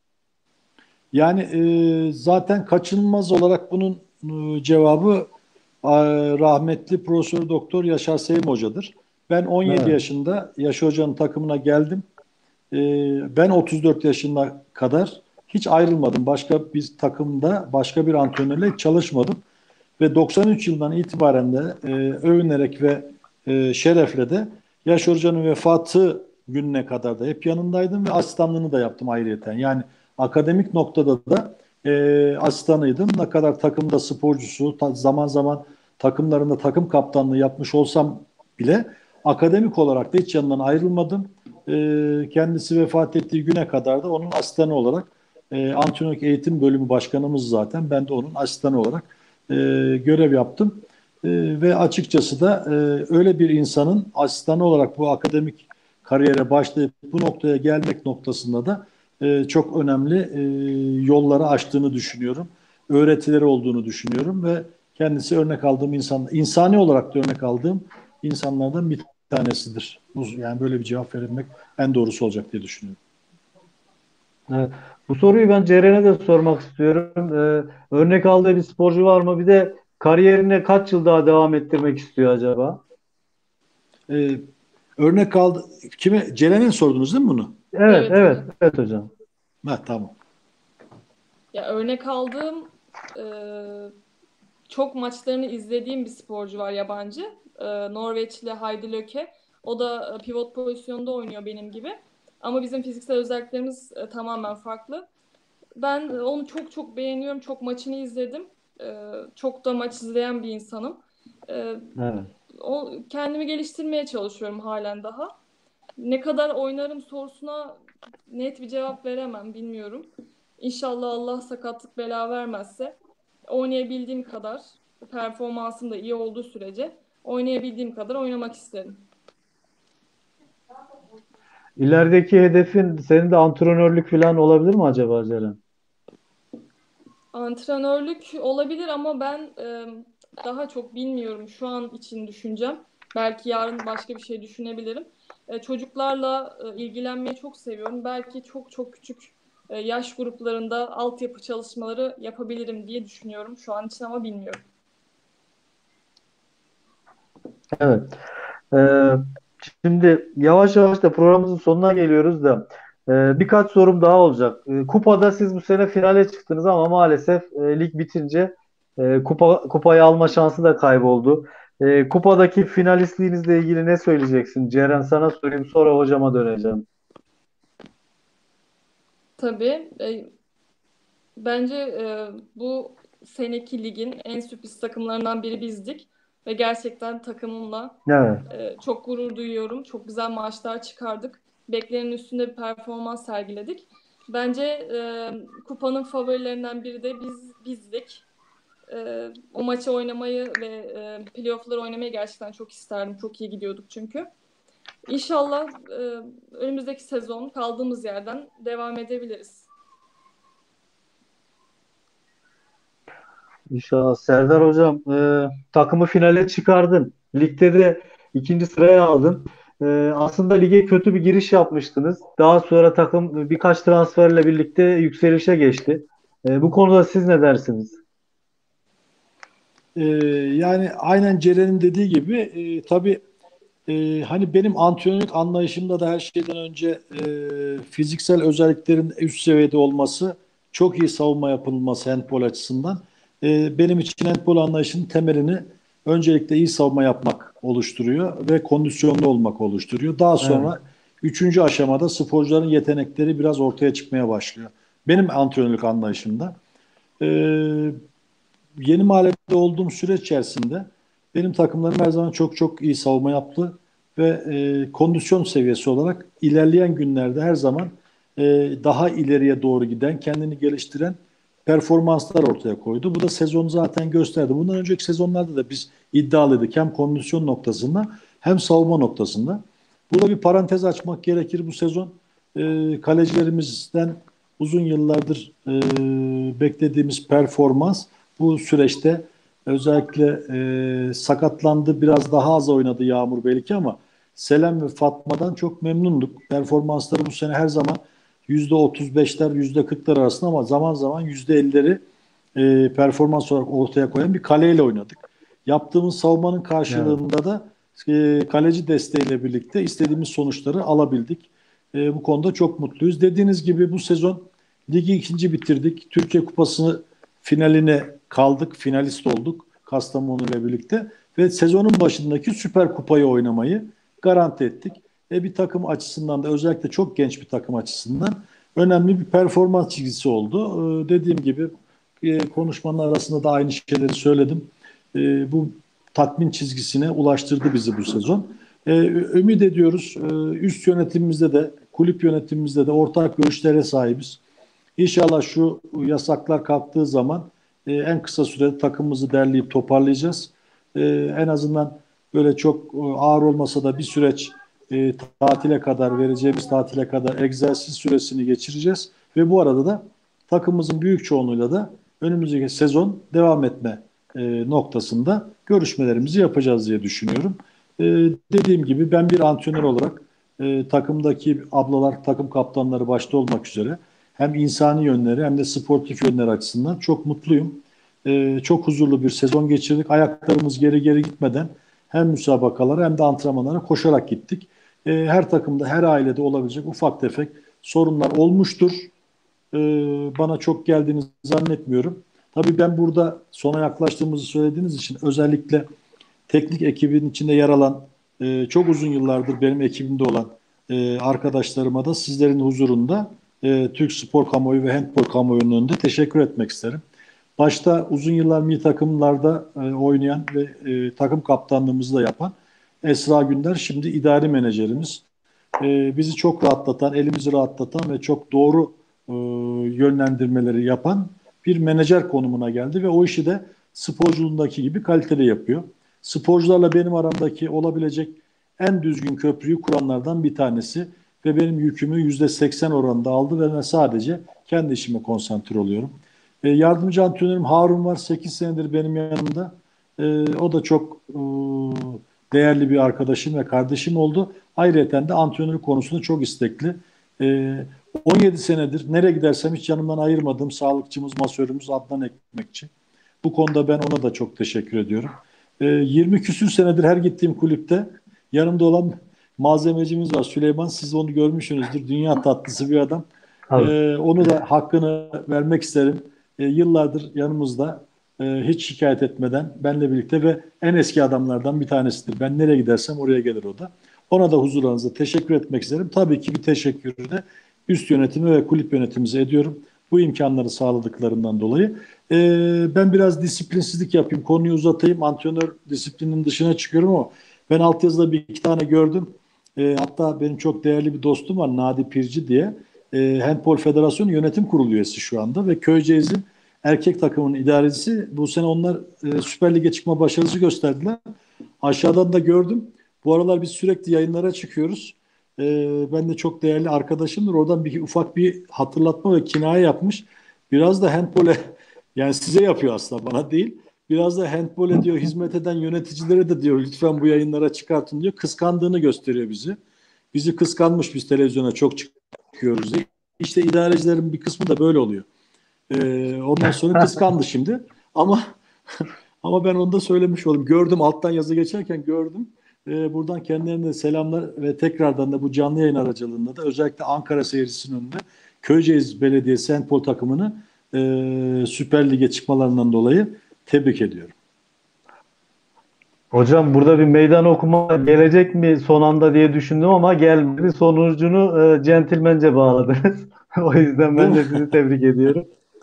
Yani e, zaten kaçınılmaz olarak bunun e, cevabı e, rahmetli Profesör Doktor Yaşar Sevim Hoca'dır. Ben on yedi Evet. yaşında Yaşar Hoca'nın takımına geldim. E, ben otuz dört yaşına kadar hiç ayrılmadım. Başka bir takımda, başka bir antrenörle hiç çalışmadım. Ve doksan üç yılından itibaren de e, övünerek ve e, şerefle de Yaşar Hoca'nın vefatı gününe kadar da hep yanındaydım ve asistanlığını da yaptım ayrıyeten. Yani akademik noktada da e, asistanıydım. Ne kadar takımda sporcusu, ta, zaman zaman takımlarında takım kaptanlığı yapmış olsam bile akademik olarak da hiç yanından ayrılmadım. E, kendisi vefat ettiği güne kadar da onun asistanı olarak e, antrenörlük eğitim bölümü başkanımız zaten. Ben de onun asistanı olarak e, görev yaptım. E, ve açıkçası da e, öyle bir insanın asistanı olarak bu akademik kariyere başlayıp bu noktaya gelmek noktasında da e, çok önemli e, yolları açtığını düşünüyorum. Öğretileri olduğunu düşünüyorum ve kendisi örnek aldığım insan, insani olarak da örnek aldığım insanlardan bir tanesidir. Yani böyle bir cevap verilmek en doğrusu olacak diye düşünüyorum. Evet. Bu soruyu ben Ceren'e de sormak istiyorum. E, örnek aldığı bir sporcu var mı? Bir de kariyerine kaç yıl daha devam ettirmek istiyor acaba? E, örnek aldı. Kime? Ceren'e sordunuz değil mi bunu? Evet, Evet, evet, evet. evet hocam. Ha, tamam. Ya örnek aldığım e, çok maçlarını izlediğim bir sporcu var yabancı. E, Norveçli Heidi Løke. O da e, pivot pozisyonda oynuyor benim gibi. Ama bizim fiziksel özelliklerimiz e, tamamen farklı. Ben e, onu çok çok beğeniyorum. Çok maçını izledim. E, çok da maç izleyen bir insanım. E, Evet. o, kendimi geliştirmeye çalışıyorum halen daha. Ne kadar oynarım sorusuna net bir cevap veremem, bilmiyorum. İnşallah Allah sakatlık bela vermezse oynayabildiğim kadar, performansım da iyi olduğu sürece oynayabildiğim kadar oynamak isterim. İlerideki hedefin senin de antrenörlük falan olabilir mi acaba Ceren? Antrenörlük olabilir ama ben e, daha çok bilmiyorum şu an için düşüncem. Belki yarın başka bir şey düşünebilirim. E, çocuklarla e, ilgilenmeyi çok seviyorum. Belki çok çok küçük e, yaş gruplarında altyapı çalışmaları yapabilirim diye düşünüyorum şu an için ama bilmiyorum. Evet. Ee, Şimdi yavaş yavaş da programımızın sonuna geliyoruz da e, birkaç sorum daha olacak. E, kupada siz bu sene finale çıktınız ama maalesef e, lig bitince e, kupa kupayı alma şansı da kayboldu. E, kupadaki finalistliğinizle ilgili ne söyleyeceksin? Ceren sana sorayım, sonra hocama döneceğim. Tabii. E, bence e, bu seneki ligin en sürpriz takımlarından biri bizdik. Ve gerçekten takımımla Evet. Ee, çok gurur duyuyorum. Çok güzel maçlar çıkardık. Beklenenin üstünde bir performans sergiledik. Bence e, kupanın favorilerinden biri de biz bizdik. E, o maçı oynamayı ve e, playoff'ları oynamayı gerçekten çok isterdim. Çok iyi gidiyorduk çünkü. İnşallah e, önümüzdeki sezon kaldığımız yerden devam edebiliriz. İnşallah. Serdar Hocam, e, takımı finale çıkardın. Ligde de ikinci sıraya aldın. E, aslında lige kötü bir giriş yapmıştınız. Daha sonra takım birkaç transferle birlikte yükselişe geçti. E, bu konuda siz ne dersiniz? Ee, Yani aynen Ceren'in dediği gibi e, tabii e, hani benim antrenörlük anlayışımda da her şeyden önce e, fiziksel özelliklerin üst seviyede olması, çok iyi savunma yapılması handbol açısından. E, benim için handbol anlayışının temelini öncelikle iyi savunma yapmak oluşturuyor ve kondisyonlu olmak oluşturuyor. Daha Evet. sonra üçüncü aşamada sporcuların yetenekleri biraz ortaya çıkmaya başlıyor. Benim antrenörlük anlayışımda. E, Yeni mahallede olduğum süreç içerisinde benim takımlarım her zaman çok çok iyi savunma yaptı ve e, kondisyon seviyesi olarak ilerleyen günlerde her zaman e, daha ileriye doğru giden, kendini geliştiren performanslar ortaya koydu. Bu da sezonu zaten gösterdi. Bundan önceki sezonlarda da biz iddialıydık hem kondisyon noktasında hem savunma noktasında. Burada bir parantez açmak gerekir bu sezon. E, kalecilerimizden uzun yıllardır e, beklediğimiz performans bu süreçte özellikle e, sakatlandı. Biraz daha az oynadı Yağmur belki ama Selem ve Fatma'dan çok memnunduk. Performansları bu sene her zaman yüzde otuz beşler, yüzde kırklar arasında ama zaman zaman yüzde ellileri e, performans olarak ortaya koyan bir kaleyle oynadık. Yaptığımız savunmanın Evet. karşılığında da e, kaleci desteğiyle birlikte istediğimiz sonuçları alabildik. E, bu konuda çok mutluyuz. Dediğiniz gibi bu sezon ligi ikinci bitirdik. Türkiye Kupası finaline kaldık, finalist olduk Kastamonu ile birlikte ve sezonun başındaki Süper Kupayı oynamayı garanti ettik. E bir takım açısından da özellikle çok genç bir takım açısından önemli bir performans çizgisi oldu. E, dediğim gibi e, konuşmanın arasında da aynı şeyleri söyledim. E, bu tatmin çizgisine ulaştırdı bizi bu sezon. E, ümit ediyoruz. E, üst yönetimimizde de, kulüp yönetimimizde de ortak görüşlere sahibiz. İnşallah şu yasaklar kalktığı zaman e, en kısa sürede takımımızı derleyip toparlayacağız. E, en azından böyle çok e, ağır olmasa da bir süreç e, tatile kadar vereceğimiz tatile kadar egzersiz süresini geçireceğiz ve bu arada da takımımızın büyük çoğunluğuyla da önümüzdeki sezon devam etme e, noktasında görüşmelerimizi yapacağız diye düşünüyorum. E, Dediğim gibi ben bir antrenör olarak e, takımdaki ablalar, takım kaptanları başta olmak üzere hem insani yönleri hem de sportif yönleri açısından çok mutluyum. Ee, çok huzurlu bir sezon geçirdik. Ayaklarımız geri geri gitmeden hem müsabakalara hem de antrenmanlara koşarak gittik. Ee, her takımda, her ailede olabilecek ufak tefek sorunlar olmuştur. Ee, Bana çok geldiğini zannetmiyorum. Tabii ben burada sona yaklaştığımızı söylediğiniz için özellikle teknik ekibin içinde yer alan, e, çok uzun yıllardır benim ekibimde olan e, arkadaşlarıma da sizlerin huzurunda e, Türk spor kamuoyu ve handbol kamuoyunun önünde teşekkür etmek isterim. Başta uzun yıllar milli takımlarda e, oynayan ve e, takım kaptanlığımızı da yapan Esra Günder şimdi idari menajerimiz. E, bizi çok rahatlatan, elimizi rahatlatan ve çok doğru e, yönlendirmeleri yapan bir menajer konumuna geldi ve o işi de sporculuğundaki gibi kaliteli yapıyor. Sporcularla benim aramdaki olabilecek en düzgün köprüyü kuranlardan bir tanesi ve benim yükümü yüzde seksen oranında aldı ve ben sadece kendi işime konsantre oluyorum. E, yardımcı antrenörüm Harun var. sekiz senedir benim yanımda. E, o da çok e, değerli bir arkadaşım ve kardeşim oldu. Ayrıca de antrenörlük konusunda çok istekli. E, on yedi senedir nereye gidersem hiç yanımdan ayırmadığım sağlıkçımız, masörümüz Adnan Ekmekçi. Bu konuda ben ona da çok teşekkür ediyorum. E, yirmi küsür senedir her gittiğim kulüpte yanımda olan malzemecimiz var. Süleyman, siz onu görmüşsünüzdür. Dünya tatlısı bir adam. Tabii. E, onu da hakkını vermek isterim. E, yıllardır yanımızda e, hiç şikayet etmeden benle birlikte ve en eski adamlardan bir tanesidir. Ben nereye gidersem oraya gelir o da. Ona da huzurlarınızda teşekkür etmek isterim. Tabii ki bir teşekkürü de üst yönetimi ve kulüp yönetimimize ediyorum. Bu imkanları sağladıklarından dolayı. E, Ben biraz disiplinsizlik yapayım, konuyu uzatayım. Antrenör disiplinin dışına çıkıyorum ama ben altyazıda bir iki tane gördüm. E, hatta benim çok değerli bir dostum var, Nadi Pirci diye. E, Handbol Federasyonu Yönetim Kurulu üyesi şu anda ve Köyceğiz'in erkek takımının idarecisi. Bu sene onlar e, Süper Lig'e çıkma başarısı gösterdiler. Aşağıdan da gördüm. Bu aralar biz sürekli yayınlara çıkıyoruz. Ee, ben de çok değerli arkadaşımdır. Oradan bir ufak bir hatırlatma ve kinaye yapmış. Biraz da handbole yani size yapıyor aslında bana değil. Biraz da handbole diyor hizmet eden yöneticilere de diyor lütfen bu yayınlara çıkartın diyor. Kıskandığını gösteriyor bizi. Bizi kıskanmış biz televizyona çok çıkıyoruz diye. İşte idarecilerin bir kısmı da böyle oluyor. Ee, ondan sonra kıskandı şimdi. Ama ama ben onu da söylemiş oldum. Gördüm alttan yazı geçerken gördüm. Ee, buradan kendilerine de selamlar ve tekrardan da bu canlı yayın aracılığında da özellikle Ankara seyircisinin önünde Köyceğiz Belediyesi handbol takımını e, Süper Lig'e çıkmalarından dolayı tebrik ediyorum. Hocam burada bir meydan okuma gelecek mi son anda diye düşündüm ama gelmedi. Sonucunu e, centilmence bağladınız. O yüzden ben de sizi tebrik ediyorum.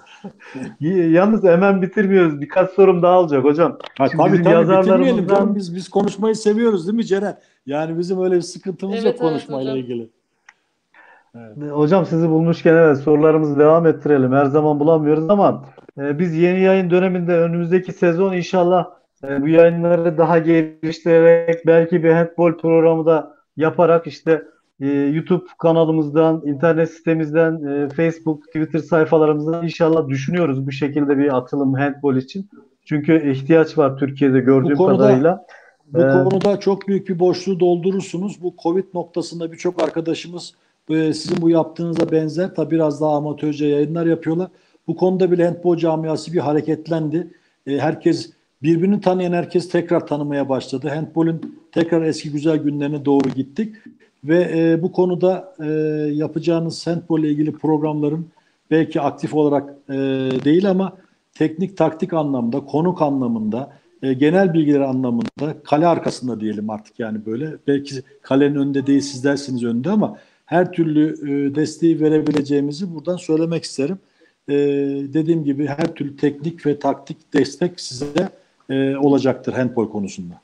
Y- Yalnız hemen bitirmiyoruz. Birkaç sorum daha olacak hocam. Ha, Şimdi tabii bizim tabii bitirmeyelim canım. yazarlarımızdan Biz biz konuşmayı seviyoruz değil mi Ceren? Yani bizim öyle bir sıkıntımız yok Evet, evet konuşmayla hocam. ilgili. Evet. hocam sizi bulmuşken evet sorularımızı devam ettirelim. Her zaman bulamıyoruz ama e, biz yeni yayın döneminde önümüzdeki sezon inşallah e, bu yayınları daha geliştirerek belki bir handball programı da yaparak işte e, YouTube kanalımızdan, internet sitemizden, e, Facebook, Twitter sayfalarımızdan inşallah düşünüyoruz bu şekilde bir atılım handball için. Çünkü ihtiyaç var Türkiye'de Bu gördüğüm konuda kadarıyla. E, Bu konuda çok büyük bir boşluğu doldurursunuz. Bu Covid noktasında birçok arkadaşımız e, sizin bu yaptığınıza benzer tabi biraz daha amatörce yayınlar yapıyorlar. Bu konuda bile handbol camiası bir hareketlendi. E, herkes birbirini tanıyan herkes tekrar tanımaya başladı. Handbolün tekrar eski güzel günlerine doğru gittik. Ve e, bu konuda e, yapacağınız handbol ile ilgili programların belki aktif olarak e, değil ama teknik taktik anlamda, konuk anlamında, e, genel bilgiler anlamında kale arkasında diyelim artık yani böyle. Belki kalenin önünde değil siz dersiniz önünde ama her türlü e, desteği verebileceğimizi buradan söylemek isterim. E, dediğim gibi her türlü teknik ve taktik destek size e, olacaktır handbol konusunda.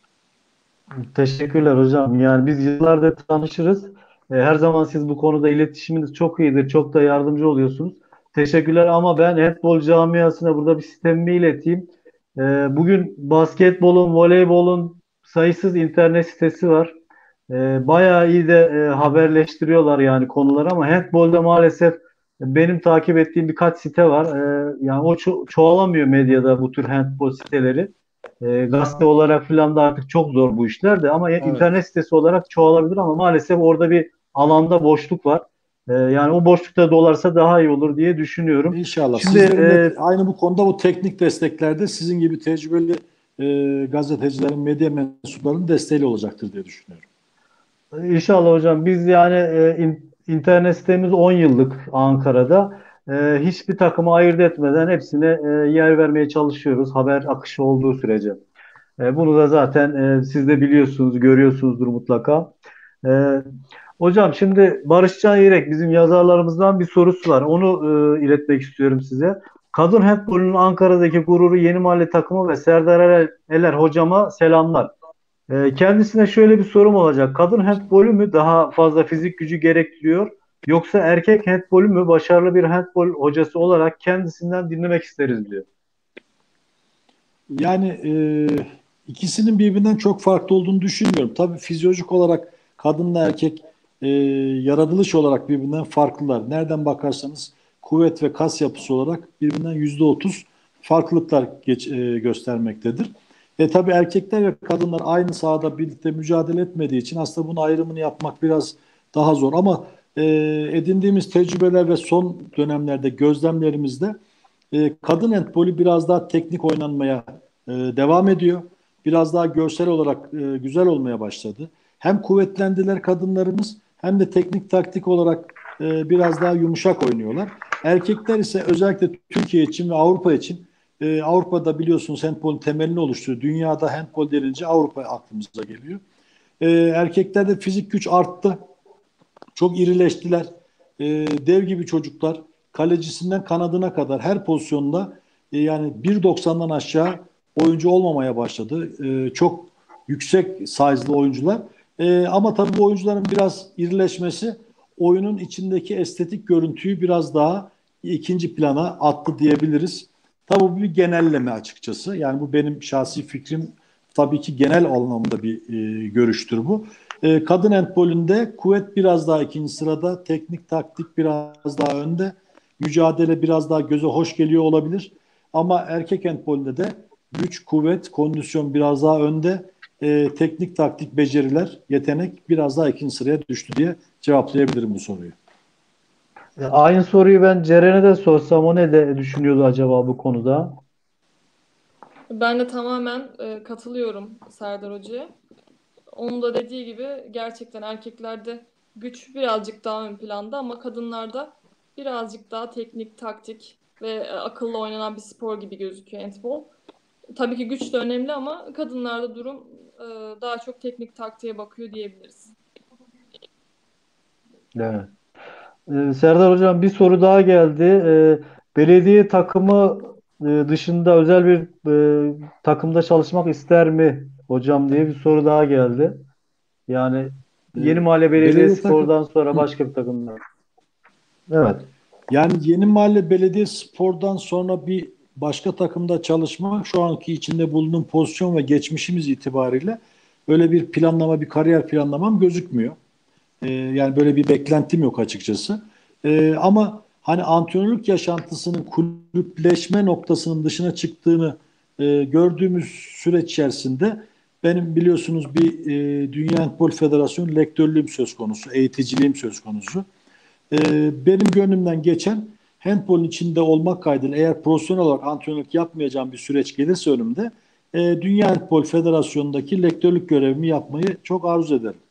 Teşekkürler hocam. Yani biz yıllardır tanışırız. E, Her zaman siz bu konuda iletişiminiz çok iyidir. Çok da yardımcı oluyorsunuz. Teşekkürler ama ben handbol camiasına burada bir sistemimi ileteyim. E, Bugün basketbolun, voleybolun sayısız internet sitesi var. E, bayağı iyi de e, haberleştiriyorlar yani konuları ama handbolda maalesef benim takip ettiğim birkaç site var. E, yani o ço- çoğalamıyor medyada bu tür handbol siteleri. E, gazete olarak filan da artık çok zor bu işler de ama Evet. internet sitesi olarak çoğalabilir ama maalesef orada bir alanda boşluk var. E, yani o boşlukta dolarsa daha iyi olur diye düşünüyorum. İnşallah. Şimdi Sizlerin e, de aynı bu konuda bu teknik desteklerde sizin gibi tecrübeli e, gazetecilerin, medya mensuplarının desteğiyle olacaktır diye düşünüyorum. İnşallah hocam biz yani e, in- internet sitemiz on yıllık Ankara'da. E, hiçbir takımı ayırt etmeden hepsine e, yer vermeye çalışıyoruz haber akışı olduğu sürece. E, bunu da zaten e, siz de biliyorsunuz, görüyorsunuzdur mutlaka. E, Hocam şimdi Barışcan Yirek bizim yazarlarımızdan bir sorusu var. Onu e, iletmek istiyorum size. Kadın handbolunun Ankara'daki gururu Yeni Mahalle takımı ve Serdar Erer, Eler hocama selamlar. Ee, kendisine şöyle bir sorum olacak. Kadın handbolü mü daha fazla fizik gücü gerektiriyor? Yoksa erkek handbolü mü başarılı bir handbol hocası olarak kendisinden dinlemek isteriz diyor. Yani e, ikisinin birbirinden çok farklı olduğunu düşünmüyorum. Tabii fizyolojik olarak kadınla erkek e, yaratılış olarak birbirinden farklılar. Nereden bakarsanız kuvvet ve kas yapısı olarak birbirinden yüzde otuz farklılıklar geç, e, göstermektedir. E tabii erkekler ve kadınlar aynı sahada birlikte mücadele etmediği için aslında bunun ayrımını yapmak biraz daha zor. Ama e, edindiğimiz tecrübeler ve son dönemlerde gözlemlerimizde e, kadın handbolü biraz daha teknik oynanmaya e, devam ediyor. Biraz daha görsel olarak e, güzel olmaya başladı. Hem kuvvetlendiler kadınlarımız hem de teknik taktik olarak e, biraz daha yumuşak oynuyorlar. Erkekler ise özellikle Türkiye için ve Avrupa için e, Avrupa'da biliyorsunuz handbolün temelini oluşturuyor. Dünyada handbol denince Avrupa aklımıza geliyor. E, erkeklerde fizik güç arttı. Çok irileştiler. E, dev gibi çocuklar. Kalecisinden kanadına kadar her pozisyonda e, yani bir doksandan aşağı oyuncu olmamaya başladı. E, çok yüksek size'lı oyuncular. E, ama tabii bu oyuncuların biraz irileşmesi oyunun içindeki estetik görüntüyü biraz daha ikinci plana attı diyebiliriz. Tabii bu bir genelleme açıkçası. Yani bu benim şahsi fikrim tabii ki genel anlamda bir e, görüştür bu. E, kadın handbolünde kuvvet biraz daha ikinci sırada, teknik taktik biraz daha önde, mücadele biraz daha göze hoş geliyor olabilir. Ama erkek handbolünde de güç, kuvvet, kondisyon biraz daha önde, e, teknik taktik beceriler, yetenek biraz daha ikinci sıraya düştü diye cevaplayabilirim bu soruyu. Aynı soruyu ben Ceren'e de sorsam o ne de düşünüyordu acaba bu konuda? Ben de tamamen e, katılıyorum Serdar Hoca'ya. Onun da dediği gibi gerçekten erkeklerde güç birazcık daha ön planda ama kadınlarda birazcık daha teknik, taktik ve e, akıllı oynanan bir spor gibi gözüküyor handball. Tabii ki güç de önemli ama kadınlarda durum e, daha çok teknik taktiğe bakıyor diyebiliriz. Evet. Ee, Serdar Hocam bir soru daha geldi. Ee, belediye takımı e, dışında özel bir e, takımda çalışmak ister mi hocam diye bir soru daha geldi. Yani E, Yeni Mahalle belediye takım Belediyespor'dan sonra Hı. başka bir takımda. Evet. Yani Yeni Mahalle Belediyespor'dan sonra bir başka takımda çalışmak şu anki içinde bulunduğum pozisyon ve geçmişimiz itibariyle öyle bir planlama, bir kariyer planlamam gözükmüyor. Ee, yani böyle bir beklentim yok açıkçası. Ee, ama hani antrenörlük yaşantısının kulüpleşme noktasının dışına çıktığını e, gördüğümüz süreç içerisinde benim biliyorsunuz bir e, Dünya Handbol Federasyonu lektörlüğüm söz konusu, eğiticiliğim söz konusu. Ee, benim gönlümden geçen handbolun içinde olmak kaydıyla eğer profesyonel olarak antrenörlük yapmayacağım bir süreç gelirse önümde e, Dünya Handbol Federasyonu'ndaki lektörlük görevimi yapmayı çok arzu ederim.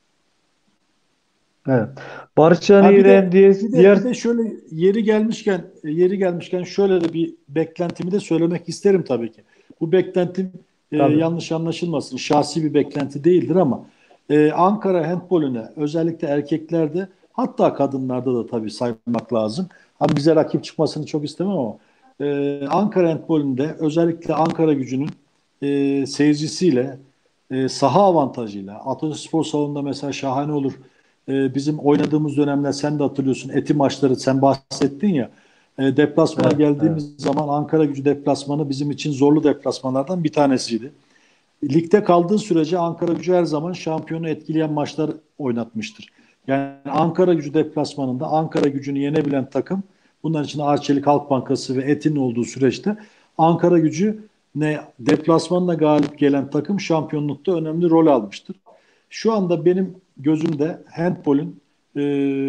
Evet. Barışcan Ha bir İrem de diye bir de diğer bir de şöyle yeri gelmişken yeri gelmişken şöyle de bir beklentimi de söylemek isterim tabii ki. Bu beklentim e, tabii. yanlış anlaşılmasın. Şahsi bir beklenti değildir ama e, Ankara handbolüne özellikle erkeklerde hatta kadınlarda da tabii saymak lazım. Hani bize rakip çıkmasını çok istemem ama e, Ankara handbolünde özellikle Ankara Gücü'nün e, seyircisiyle e, saha avantajıyla Atatürk Spor Salonu'nda mesela şahane olur. E, bizim oynadığımız dönemler sen de hatırlıyorsun. Eti maçları sen bahsettin ya. E, deplasmana Evet, evet. geldiğimiz zaman Ankara Gücü deplasmanı bizim için zorlu deplasmanlardan bir tanesiydi. Ligde kaldığı sürece Ankara Gücü her zaman şampiyonu etkileyen maçlar oynatmıştır. Yani Ankara Gücü deplasmanında Ankara Gücü'nü yenebilen takım bunların içinde Arçelik Halk Bankası ve Etin olduğu süreçte Ankara Gücü ne deplasmanla galip gelen takım şampiyonlukta önemli rol almıştır. Şu anda benim gözümde handbolün e,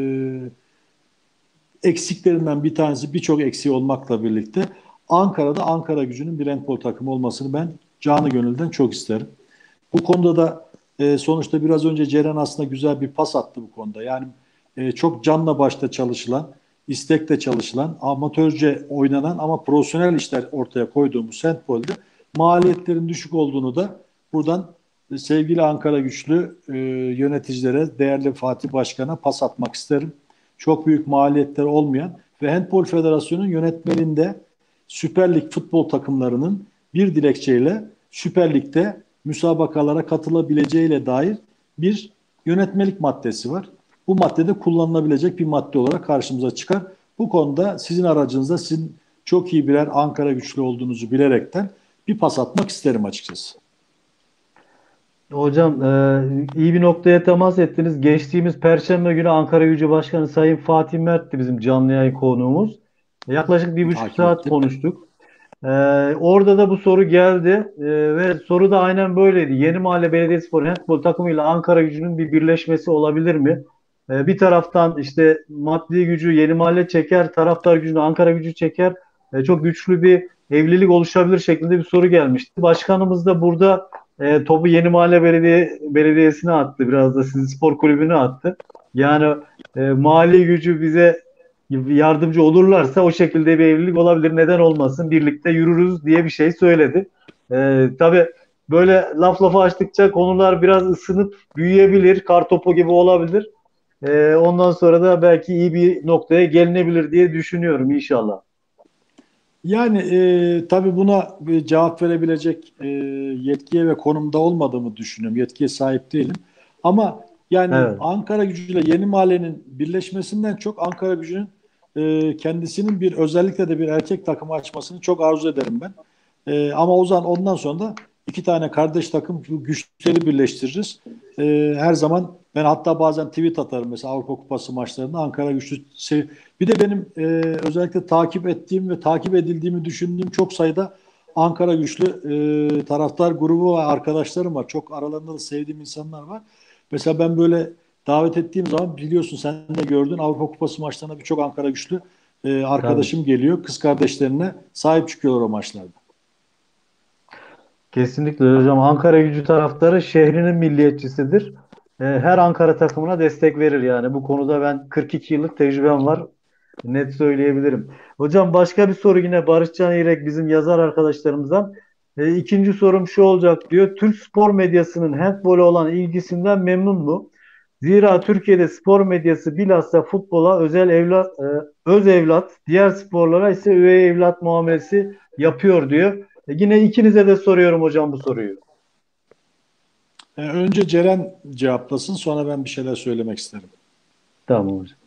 eksiklerinden bir tanesi birçok eksiği olmakla birlikte Ankara'da Ankara Gücü'nün bir handbol takımı olmasını ben canı gönülden çok isterim. Bu konuda da e, sonuçta biraz önce Ceren aslında güzel bir pas attı bu konuda. Yani e, çok canla başta çalışılan, istekle çalışılan, amatörce oynanan ama profesyonel işler ortaya koyduğumuz handbolde maliyetlerin düşük olduğunu da buradan e, sevgili Ankara Güçlü e, yöneticilere, değerli Fatih Başkan'a pas atmak isterim. Çok büyük maliyetleri olmayan ve Handbol Federasyonu'nun yönetmeninde Süper Lig futbol takımlarının bir dilekçeyle Süper Lig'de müsabakalara katılabileceğiyle dair bir yönetmelik maddesi var. Bu maddede kullanılabilecek bir madde olarak karşımıza çıkar. Bu konuda sizin aracınızda sizin çok iyi birer Ankara Güçlü olduğunuzu bilerekten bir pas atmak isterim açıkçası. Hocam e, iyi bir noktaya temas ettiniz. Geçtiğimiz Perşembe günü Ankara Gücü Başkanı Sayın Fatih Mert'ti bizim canlı yayın konuğumuz. Yaklaşık bir buçuk Takip saat ettim. konuştuk. E, orada da bu soru geldi E, ve soru da aynen böyleydi. Yeni Mahalle Belediyespor Handbol takımıyla Ankara Gücü'nün bir birleşmesi olabilir mi? E, bir taraftan işte maddi gücü Yeni Mahalle çeker, taraftar gücünü Ankara Gücü çeker. E, çok güçlü bir evlilik oluşabilir şeklinde bir soru gelmişti. Başkanımız da burada e, topu Yeni Mahalle Belediye Belediyesi'ne attı. Biraz da sizin spor kulübüne attı. Yani e, mali gücü bize yardımcı olurlarsa o şekilde bir evlilik olabilir. Neden olmasın? Birlikte yürürüz diye bir şey söyledi. E, tabii böyle laf lafa açtıkça konular biraz ısınıp büyüyebilir. Kartopu gibi olabilir. E, ondan sonra da belki iyi bir noktaya gelinebilir diye düşünüyorum inşallah. Yani e, tabii buna bir cevap verebilecek e, yetkiye ve konumda olmadığımı düşünüyorum. Yetkiye sahip değilim. Ama yani Evet. Ankara Gücü'yle Yeni Mahalle'nin birleşmesinden çok Ankara Gücü'nün e, kendisinin bir özellikle de bir erkek takımı açmasını çok arzu ederim ben. E, ama o zaman ondan sonra da iki tane kardeş takım güçleri birleştiririz. Ee, her zaman ben hatta bazen tweet atarım mesela Avrupa Kupası maçlarında Ankara Güçlü. Bir de benim e, özellikle takip ettiğim ve takip edildiğimi düşündüğüm çok sayıda Ankara Güçlü e, taraftar grubu ve arkadaşlarım var. Çok aralarında da sevdiğim insanlar var. Mesela ben böyle davet ettiğim zaman biliyorsun sen de gördün Avrupa Kupası maçlarına birçok Ankara Güçlü e, Tabii. arkadaşım geliyor. Kız kardeşlerine sahip çıkıyorlar o maçlarda. Kesinlikle hocam. Ankara Gücü taraftarı şehrinin milliyetçisidir. Ee, Her Ankara takımına destek verir yani. Bu konuda ben kırk iki yıllık tecrübem var. Net söyleyebilirim. Hocam başka bir soru yine Barışcan İrek bizim yazar arkadaşlarımızdan. E, ikinci sorum şu olacak diyor. Türk spor medyasının handbola olan ilgisinden memnun mu? Zira Türkiye'de spor medyası bilhassa futbola özel evlat, e, öz evlat, diğer sporlara ise üvey evlat muamelesi yapıyor diyor. E, yine ikinize de soruyorum hocam bu soruyu. E, önce Ceren cevaplasın sonra ben bir şeyler söylemek isterim. Tamam hocam.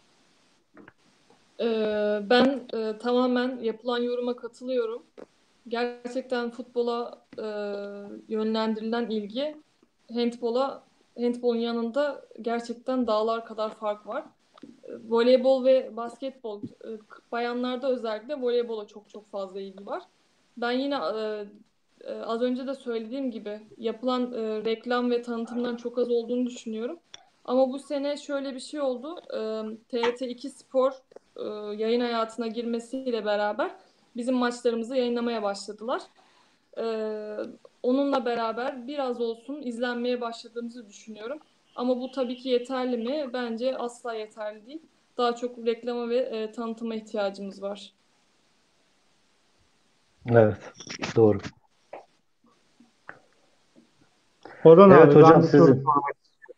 Ee, ben e, tamamen yapılan yoruma katılıyorum. Gerçekten futbola e, yönlendirilen ilgi handbola, handbolun yanında gerçekten dağlar kadar fark var. E, Voleybol ve basketbol, e, bayanlarda özellikle voleybola çok çok fazla ilgi var. Ben yine e, e, az önce de söylediğim gibi yapılan e, reklam ve tanıtımdan çok az olduğunu düşünüyorum. Ama bu sene şöyle bir şey oldu. E, T R T iki Spor e, yayın hayatına girmesiyle beraber bizim maçlarımızı yayınlamaya başladılar. E, Onunla beraber biraz olsun izlenmeye başladığımızı düşünüyorum. Ama bu tabii ki yeterli mi? Bence asla yeterli değil. Daha çok reklama ve e, tanıtıma ihtiyacımız var. Evet, doğru. Orhan Evet abi ben hocam bir soru sizin. sormak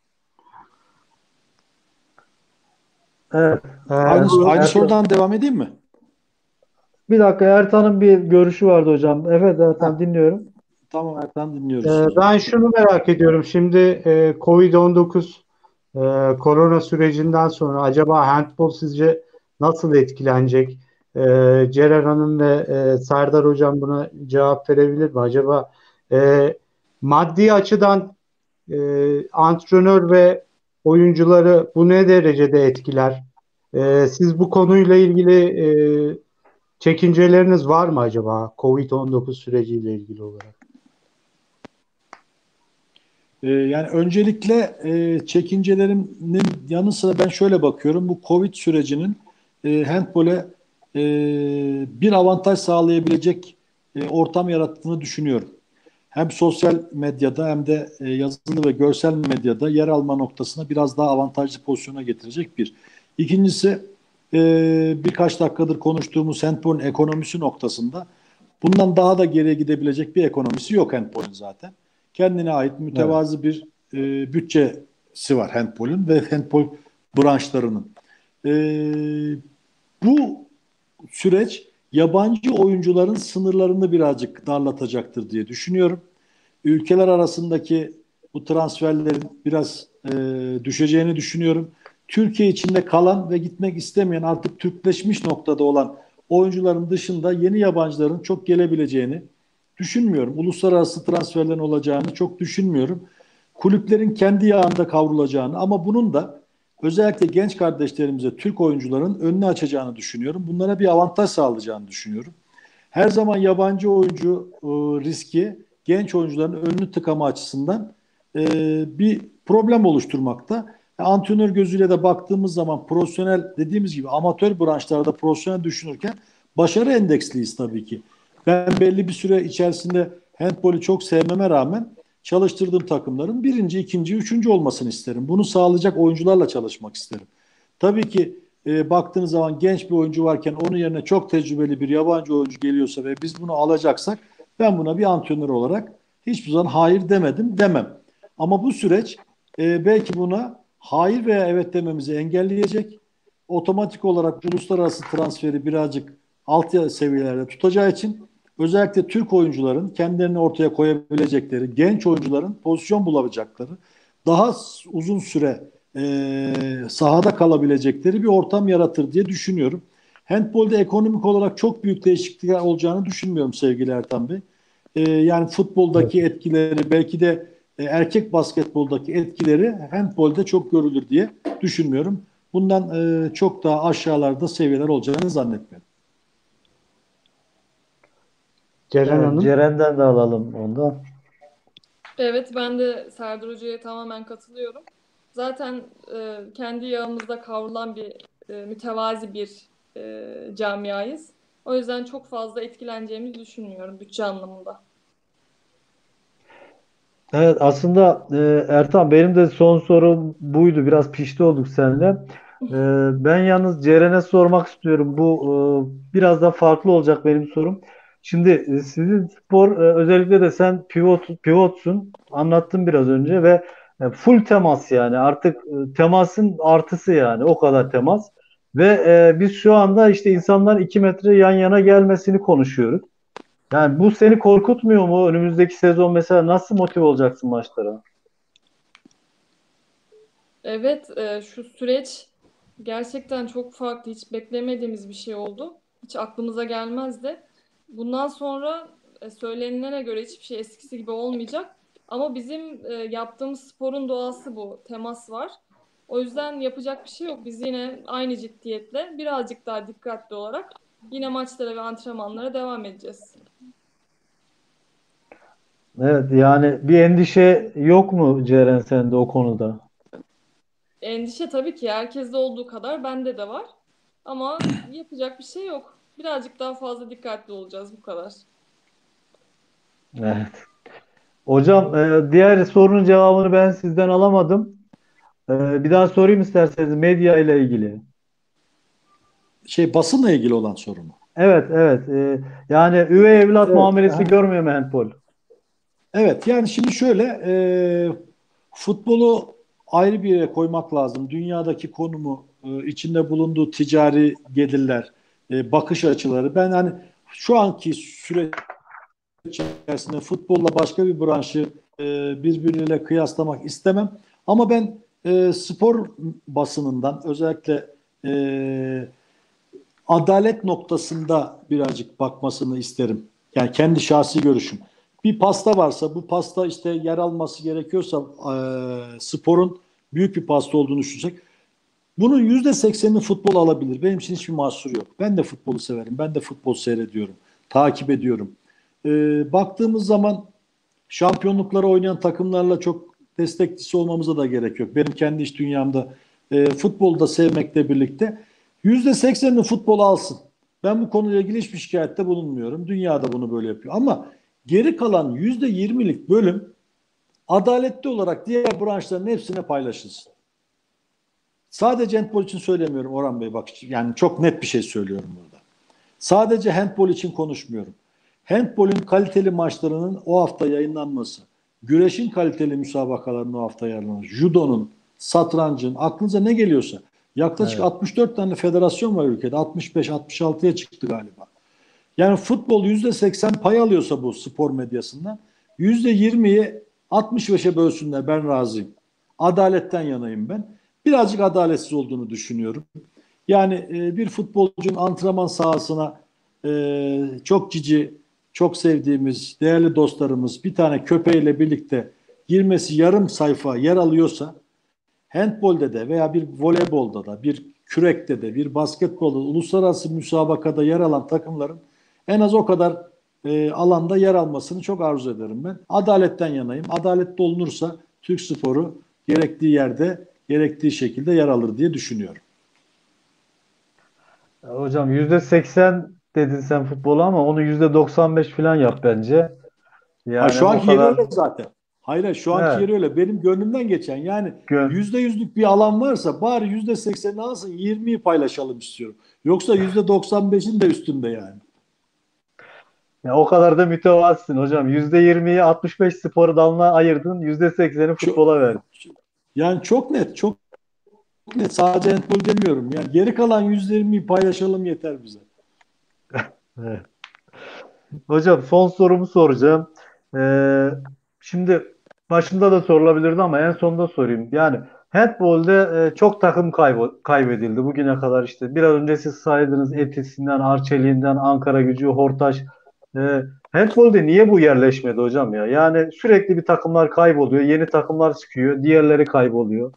Evet, Aynı istiyorum. aynı Ertan. sorudan devam edeyim mi? Bir dakika Ertan'ın bir görüşü vardı hocam. Evet Heh, Ertan dinliyorum. tamam Ertan Ee, dinliyoruz ee, sizi. ben şunu merak ediyorum. Şimdi e, kovid on dokuz e, korona sürecinden sonra acaba handbol sizce nasıl etkilenecek? E, Ceren Hanım ve e, Serdar Hocam buna cevap verebilir mi? Acaba e, maddi açıdan e, antrenör ve oyuncuları bu ne derecede etkiler? E, siz bu konuyla ilgili e, çekinceleriniz var mı acaba kovid on dokuz süreciyle ilgili olarak? Ee, yani öncelikle e, çekincelerimin yanı sıra ben şöyle bakıyorum. Bu Covid sürecinin e, handbole e, bir avantaj sağlayabilecek e, ortam yarattığını düşünüyorum. Hem sosyal medyada hem de e, yazılı ve görsel medyada yer alma noktasına biraz daha avantajlı pozisyona getirecek bir. İkincisi e, birkaç dakikadır konuştuğumuz handbolun ekonomisi noktasında bundan daha da geriye gidebilecek bir ekonomisi yok handbolun zaten. Kendine ait Evet. mütevazı bir e, bütçesi var handbolun ve handbol branşlarının. E, Bu süreç yabancı oyuncuların sınırlarını birazcık darlatacaktır diye düşünüyorum. Ülkeler arasındaki bu transferlerin biraz e, düşeceğini düşünüyorum. Türkiye içinde kalan ve gitmek istemeyen artık Türkleşmiş noktada olan oyuncuların dışında yeni yabancıların çok gelebileceğini düşünmüyorum. Uluslararası transferlerin olacağını çok düşünmüyorum. Kulüplerin kendi yağında kavrulacağını ama bunun da özellikle genç kardeşlerimize Türk oyuncuların önünü açacağını düşünüyorum. Bunlara bir avantaj sağlayacağını düşünüyorum. Her zaman yabancı oyuncu e, riski genç oyuncuların önünü tıkama açısından e, bir problem oluşturmakta. E, antrenör gözüyle de baktığımız zaman profesyonel dediğimiz gibi amatör branşlarda profesyonel düşünürken başarı endeksliyiz tabii ki. Ben belli bir süre içerisinde handbolü çok sevmeme rağmen çalıştırdığım takımların birinci, ikinci, üçüncü olmasını isterim. Bunu sağlayacak oyuncularla çalışmak isterim. Tabii ki e, baktığınız zaman genç bir oyuncu varken onun yerine çok tecrübeli bir yabancı oyuncu geliyorsa ve biz bunu alacaksak ben buna bir antrenör olarak hiçbir zaman hayır demedim demem. Ama bu süreç e, belki buna hayır veya evet dememizi engelleyecek. Otomatik olarak uluslararası transferi birazcık alt seviyelerde tutacağı için özellikle Türk oyuncuların kendilerini ortaya koyabilecekleri, genç oyuncuların pozisyon bulabilecekleri, daha uzun süre e, sahada kalabilecekleri bir ortam yaratır diye düşünüyorum. Handbolde ekonomik olarak çok büyük değişiklikler olacağını düşünmüyorum sevgili Ertan Bey. e, yani futboldaki etkileri belki de e, erkek basketboldaki etkileri handbolde çok görülür diye düşünmüyorum. Bundan e, çok daha aşağılarda seviyeler olacağını zannetmiyorum. Ceren Evet, Hanım. Ceren'den de alalım ondan. Evet, ben de Serdar Hoca'ya tamamen katılıyorum. Zaten e, kendi yağımızda kavrulan bir e, mütevazi bir e, camiayız. O yüzden çok fazla etkileneceğimizi düşünmüyorum bütçe anlamında. Evet, aslında e, Ertan, benim de son sorum buydu. Biraz pişti olduk seninle. E, ben yalnız Ceren'e sormak istiyorum. Bu e, biraz da farklı olacak benim sorum. Şimdi e, sizin spor, e, özellikle de sen pivot pivotsun. Anlattın biraz önce ve e, full temas, yani artık e, temasın artısı, yani o kadar temas. Ve e, biz şu anda işte insanların iki metre yan yana gelmesini konuşuyoruz. Yani bu seni korkutmuyor mu? Önümüzdeki sezon mesela nasıl motive olacaksın maçlara? Evet, e, şu süreç gerçekten çok farklı. Hiç beklemediğimiz bir şey oldu. Hiç aklımıza gelmezdi. Bundan sonra e, söylenilene göre hiçbir şey eskisi gibi olmayacak. Ama bizim e, yaptığımız sporun doğası bu. Temas var. O yüzden yapacak bir şey yok. Biz yine aynı ciddiyetle, birazcık daha dikkatli olarak yine maçlara ve antrenmanlara devam edeceğiz. Evet, yani bir endişe yok mu Ceren sende o konuda? Endişe tabii ki herkeste olduğu kadar bende de var. Ama yapacak bir şey yok. Birazcık daha fazla dikkatli olacağız, bu kadar. Evet. Hocam, e, diğer sorunun cevabını ben sizden alamadım. E, bir daha sorayım isterseniz, medya ile ilgili. Şey basınla ilgili olan soru mu? Evet, evet. E, yani üvey evlat Evet. muamelesi Aha. görmüyor mu handball? Evet, yani şimdi şöyle e, futbolu ayrı bir yere koymak lazım. Dünyadaki konumu, e, içinde bulunduğu ticari gelirler, e, bakış açıları. Ben hani şu anki süreç içerisinde futbolla başka bir branşı e, birbiriyle kıyaslamak istemem. Ama ben e, spor basınından özellikle e, adalet noktasında birazcık bakmasını isterim. Yani kendi şahsi görüşüm. Bir pasta varsa bu pasta işte yer alması gerekiyorsa e, sporun büyük bir pasta olduğunu düşünecek. Bunun yüzde seksenini futbol alabilir. Benim için hiçbir mahsur yok. Ben de futbolu severim. Ben de futbol seyrediyorum. Takip ediyorum. E, baktığımız zaman şampiyonluklara oynayan takımlarla çok destekçisi olmamıza da gerek yok. Benim kendi iş dünyamda e, futbolu da sevmekle birlikte yüzde seksenini futbol alsın. Ben bu konuyla ilgili hiçbir şikayette bulunmuyorum. Dünya da bunu böyle yapıyor. Ama geri kalan yüzde yirmilik bölüm adaletli olarak diğer branşların hepsine paylaşılsın. Sadece handbol için söylemiyorum Orhan Bey, bak yani çok net bir şey söylüyorum burada. Sadece handbol için konuşmuyorum. Handbolün kaliteli maçlarının o hafta yayınlanması, güreşin kaliteli müsabakalarının o hafta yayınlanması, judonun, satrancın, aklınıza ne geliyorsa. Yaklaşık Evet. altmış dört tane federasyon var ülkede. altmış beş altmış altıya çıktı galiba. Yani futbol yüzde seksen pay alıyorsa bu spor medyasından, yüzde yirmiyi altmış beşe bölsünler, ben razıyım. Adaletten yanayım ben. Birazcık adaletsiz olduğunu düşünüyorum. Yani e, bir futbolcunun antrenman sahasına e, çok cici, çok sevdiğimiz, değerli dostlarımız bir tane köpeğiyle birlikte girmesi yarım sayfa yer alıyorsa, handbolde de veya bir voleybolda da, bir kürekte de, bir basketbolda, uluslararası müsabakada yer alan takımların en az o kadar e, alanda yer almasını çok arzu ederim ben. Adaletten yanayım. Adaletli olunursa Türk sporu gerektiği yerde, gerektiği şekilde yer alır diye düşünüyorum. Hocam, yüzde seksen dedin sen futbolu ama onu yüzde doksan beş falan yap bence. Ha, Yani şu o anki yeri kadar. öyle zaten. Hayır, hayır, şu anki Evet. yeri öyle. Benim gönlümden geçen, yani Gö- yüzde yüzlük bir alan varsa bari yüzde seksenini alsın, yirmiyi paylaşalım istiyorum. Yoksa yüzde doksan beşin de üstünde yani. Ya o kadar da mütevazısın hocam. yüzde yirmiyi altmış beş spor dalına ayırdın. yüzde sekseni Çok, futbola verdin. yani çok net, çok net. Sadece handball demiyorum. Yani geri kalan yüzde yirmiyi paylaşalım yeter bize. Evet. Hocam, son sorumu soracağım. Ee, şimdi başında da sorulabilirdi ama en sonunda sorayım. Yani handbolde e, çok takım kaybı- kaybedildi bugüne kadar işte. Biraz önce siz saydınız, Etis'inden, Arçelik'inden, Ankara Gücü, Hortaş. E, Handbolde niye bu yerleşmedi hocam ya? Yani sürekli bir takımlar kayboluyor, yeni takımlar çıkıyor, diğerleri kayboluyor.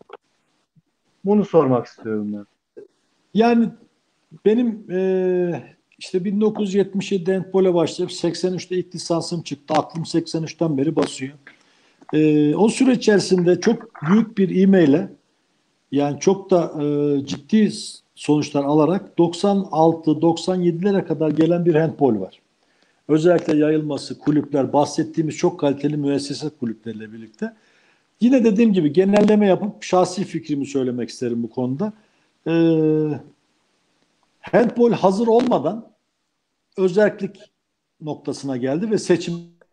Bunu sormak istiyorum ben. Yani benim e, işte bin dokuz yüz yetmiş yedide handbole başlayıp seksen üçte ilk lisansım çıktı. Aklım seksen üçten beri basıyor. E, o süreç içerisinde çok büyük bir ivmeyle, yani çok da e, ciddi sonuçlar alarak doksan altı doksan yedilere kadar gelen bir handbol var. Özellikle yayılması, kulüpler, bahsettiğimiz çok kaliteli müessese kulüpleriyle birlikte. Yine dediğim gibi genelleme yapıp şahsi fikrimi söylemek isterim bu konuda. Ee, Handbol hazır olmadan özellik noktasına geldi ve seçim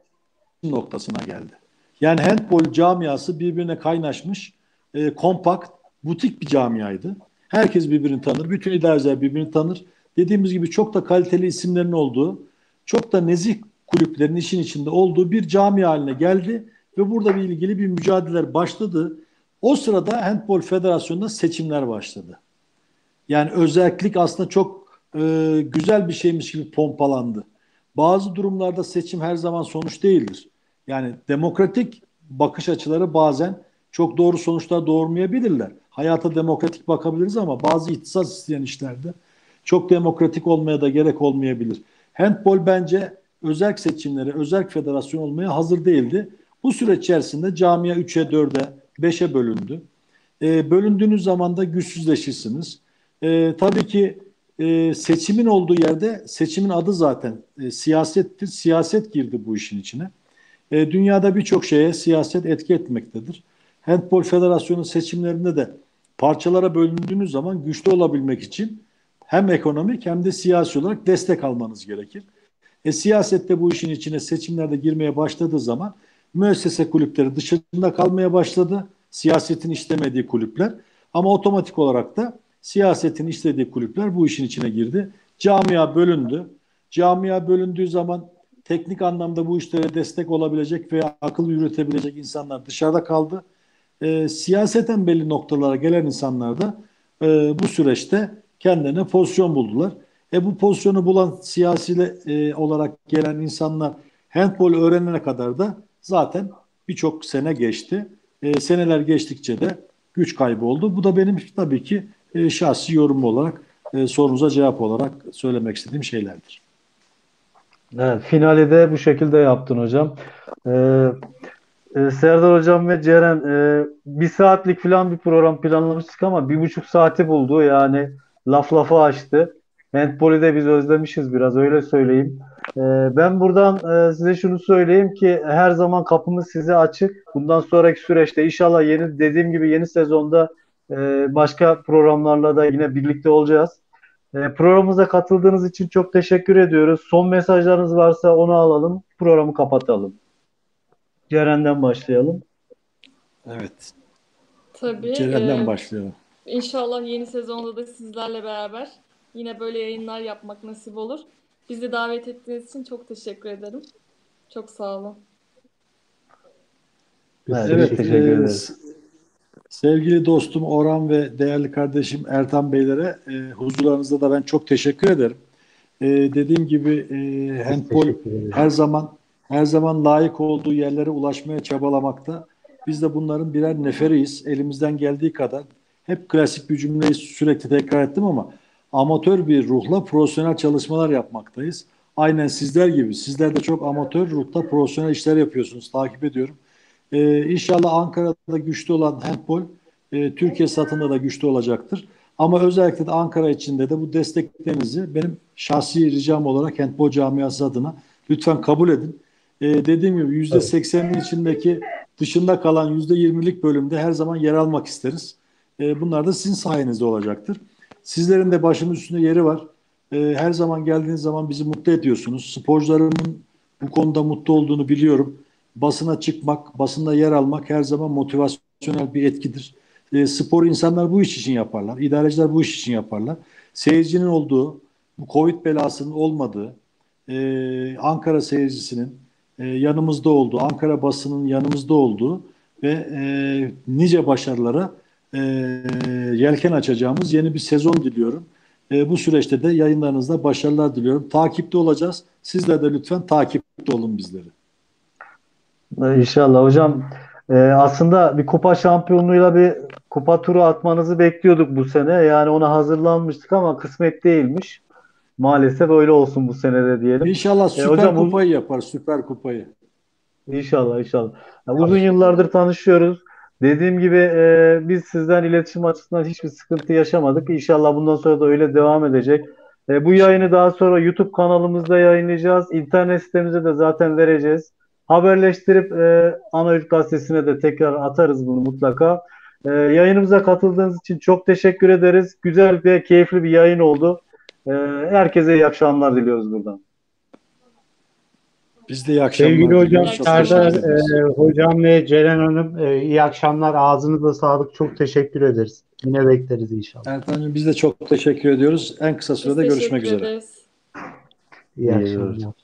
noktasına geldi. Yani handbol camiası birbirine kaynaşmış, e, kompakt, butik bir camiaydı. Herkes birbirini tanır, bütün idareciler birbirini tanır. Dediğimiz gibi çok da kaliteli isimlerin olduğu, çok da nezih kulüplerin işin içinde olduğu bir cami haline geldi ve burada bir ilgili bir mücadeleler başladı. O sırada Handbol Federasyonu'nda seçimler başladı. Yani özellik aslında çok e, güzel bir şeymiş gibi pompalandı. Bazı durumlarda seçim her zaman sonuç değildir. Yani demokratik bakış açıları bazen çok doğru sonuçlar doğurmayabilirler. Hayata demokratik bakabiliriz ama bazı ihtisas isteyen işlerde çok demokratik olmaya da gerek olmayabilir. Handbol bence özerk seçimlere, özerk federasyon olmaya hazır değildi. Bu süreç içerisinde camia üçe, dörde, beşe bölündü. E, bölündüğünüz zaman da güçsüzleşirsiniz. E, tabii ki e, seçimin olduğu yerde seçimin adı zaten e, siyasettir. Siyaset girdi bu işin içine. E, dünyada birçok şeye siyaset etki etmektedir. Handbol Federasyonu seçimlerinde de parçalara bölündüğünüz zaman güçlü olabilmek için hem ekonomik hem de siyasi olarak destek almanız gerekir. E, siyasette bu işin içine seçimlerde girmeye başladığı zaman müessese kulüpleri dışında kalmaya başladı. Siyasetin istemediği kulüpler. Ama otomatik olarak da siyasetin istediği kulüpler bu işin içine girdi. Camia bölündü. Camia bölündüğü zaman teknik anlamda bu işlere destek olabilecek veya akıl yürütebilecek insanlar dışarıda kaldı. E, siyaseten belli noktalara gelen insanlar da e, bu süreçte kendilerine pozisyon buldular. E, bu pozisyonu bulan siyasi e, olarak gelen insanlar handbol öğrenene kadar da zaten birçok sene geçti. E, seneler geçtikçe de güç kaybı oldu. Bu da benim tabii ki e, şahsi yorum olarak e, sorunuza cevap olarak söylemek istediğim şeylerdir. Evet, finali de bu şekilde yaptın hocam. Ee, e, Serdar hocam ve Ceren, e, bir saatlik falan bir program planlamıştık ama bir buçuk saati buldu. Yani laf lafı açtı. Handbolü de biz özlemişiz biraz, öyle söyleyeyim. Ee, ben buradan e, size şunu söyleyeyim ki her zaman kapımız size açık. Bundan sonraki süreçte inşallah yeni, dediğim gibi yeni sezonda e, başka programlarla da yine birlikte olacağız. E, programımıza katıldığınız için çok teşekkür ediyoruz. Son mesajlarınız varsa onu alalım. Programı kapatalım. Ceren'den başlayalım. Evet. Tabii. Ceren'den E, başlayalım. inşallah yeni sezonda da sizlerle beraber yine böyle yayınlar yapmak nasip olur. Bizi davet ettiğiniz için çok teşekkür ederim. Çok sağ olun. Biz Evet, Evet, teşekkür e, ederiz. sevgili dostum Orhan ve değerli kardeşim Ertan Beylere e, huzurlarınızda da ben çok teşekkür ederim. E, dediğim gibi e, handbol teşekkür ederiz. her zaman her zaman layık olduğu yerlere ulaşmaya çabalamakta. Biz de bunların birer neferiyiz. Elimizden geldiği kadar hep klasik bir cümleyi sürekli tekrar ettim ama amatör bir ruhla profesyonel çalışmalar yapmaktayız. Aynen sizler gibi. Sizler de çok amatör ruhta profesyonel işler yapıyorsunuz. Takip ediyorum. Ee, İnşallah Ankara'da güçlü olan handbol e, Türkiye satında da güçlü olacaktır. Ama özellikle de Ankara içinde de bu desteklerinizi benim şahsi ricam olarak handbol camiası adına lütfen kabul edin. Ee, dediğim gibi yüzde seksenin içindeki dışında kalan yüzde yirmilik bölümde her zaman yer almak isteriz. Ee, bunlar da sizin sayenizde olacaktır. Sizlerin de başımın üstünde yeri var. Ee, her zaman geldiğiniz zaman bizi mutlu ediyorsunuz. Sporcularımın bu konuda mutlu olduğunu biliyorum. Basına çıkmak, basında yer almak her zaman motivasyonel bir etkidir. E, spor insanlar bu iş için yaparlar. İdareciler bu iş için yaparlar. Seyircinin olduğu, bu Covid belasının olmadığı, e, Ankara seyircisinin e, yanımızda olduğu, Ankara basının yanımızda olduğu ve e, nice başarılara e, yelken açacağımız yeni bir sezon diliyorum. E, bu süreçte de yayınlarınızda başarılar diliyorum. Takipte olacağız. Sizler de lütfen takipte olun bizleri. İnşallah hocam. Ee, aslında bir kupa şampiyonluğuyla bir kupa turu atmanızı bekliyorduk bu sene. Yani ona hazırlanmıştık ama kısmet değilmiş. Maalesef öyle olsun bu senede diyelim. İnşallah Ee, Süper hocam uz- Kupayı yapar, Süper Kupayı. İnşallah inşallah. Ya uzun yıllardır tanışıyoruz. Dediğim gibi e, biz sizden iletişim açısından hiçbir sıkıntı yaşamadık. İnşallah bundan sonra da öyle devam edecek. E, bu yayını daha sonra YouTube kanalımızda yayınlayacağız. İnternet sitemize de zaten vereceğiz. Haberleştirip e, Ana Gazetesi'ne de tekrar atarız bunu mutlaka. E, yayınımıza katıldığınız için çok teşekkür ederiz. Güzel ve keyifli bir yayın oldu. E, herkese iyi akşamlar diliyoruz buradan. Biz de iyi akşamlar Sevgili hocam, diliyoruz. Çok Serdar teşekkür ederiz. e, hocam ve Ceren Hanım e, iyi akşamlar. Ağzınıza sağlık. Çok teşekkür ederiz. Yine bekleriz inşallah. Ertan'cığım biz de çok teşekkür ediyoruz. En kısa Biz sürede görüşmek teşekkür üzere. ederiz. İyi İyi akşamlar. görüşürüz.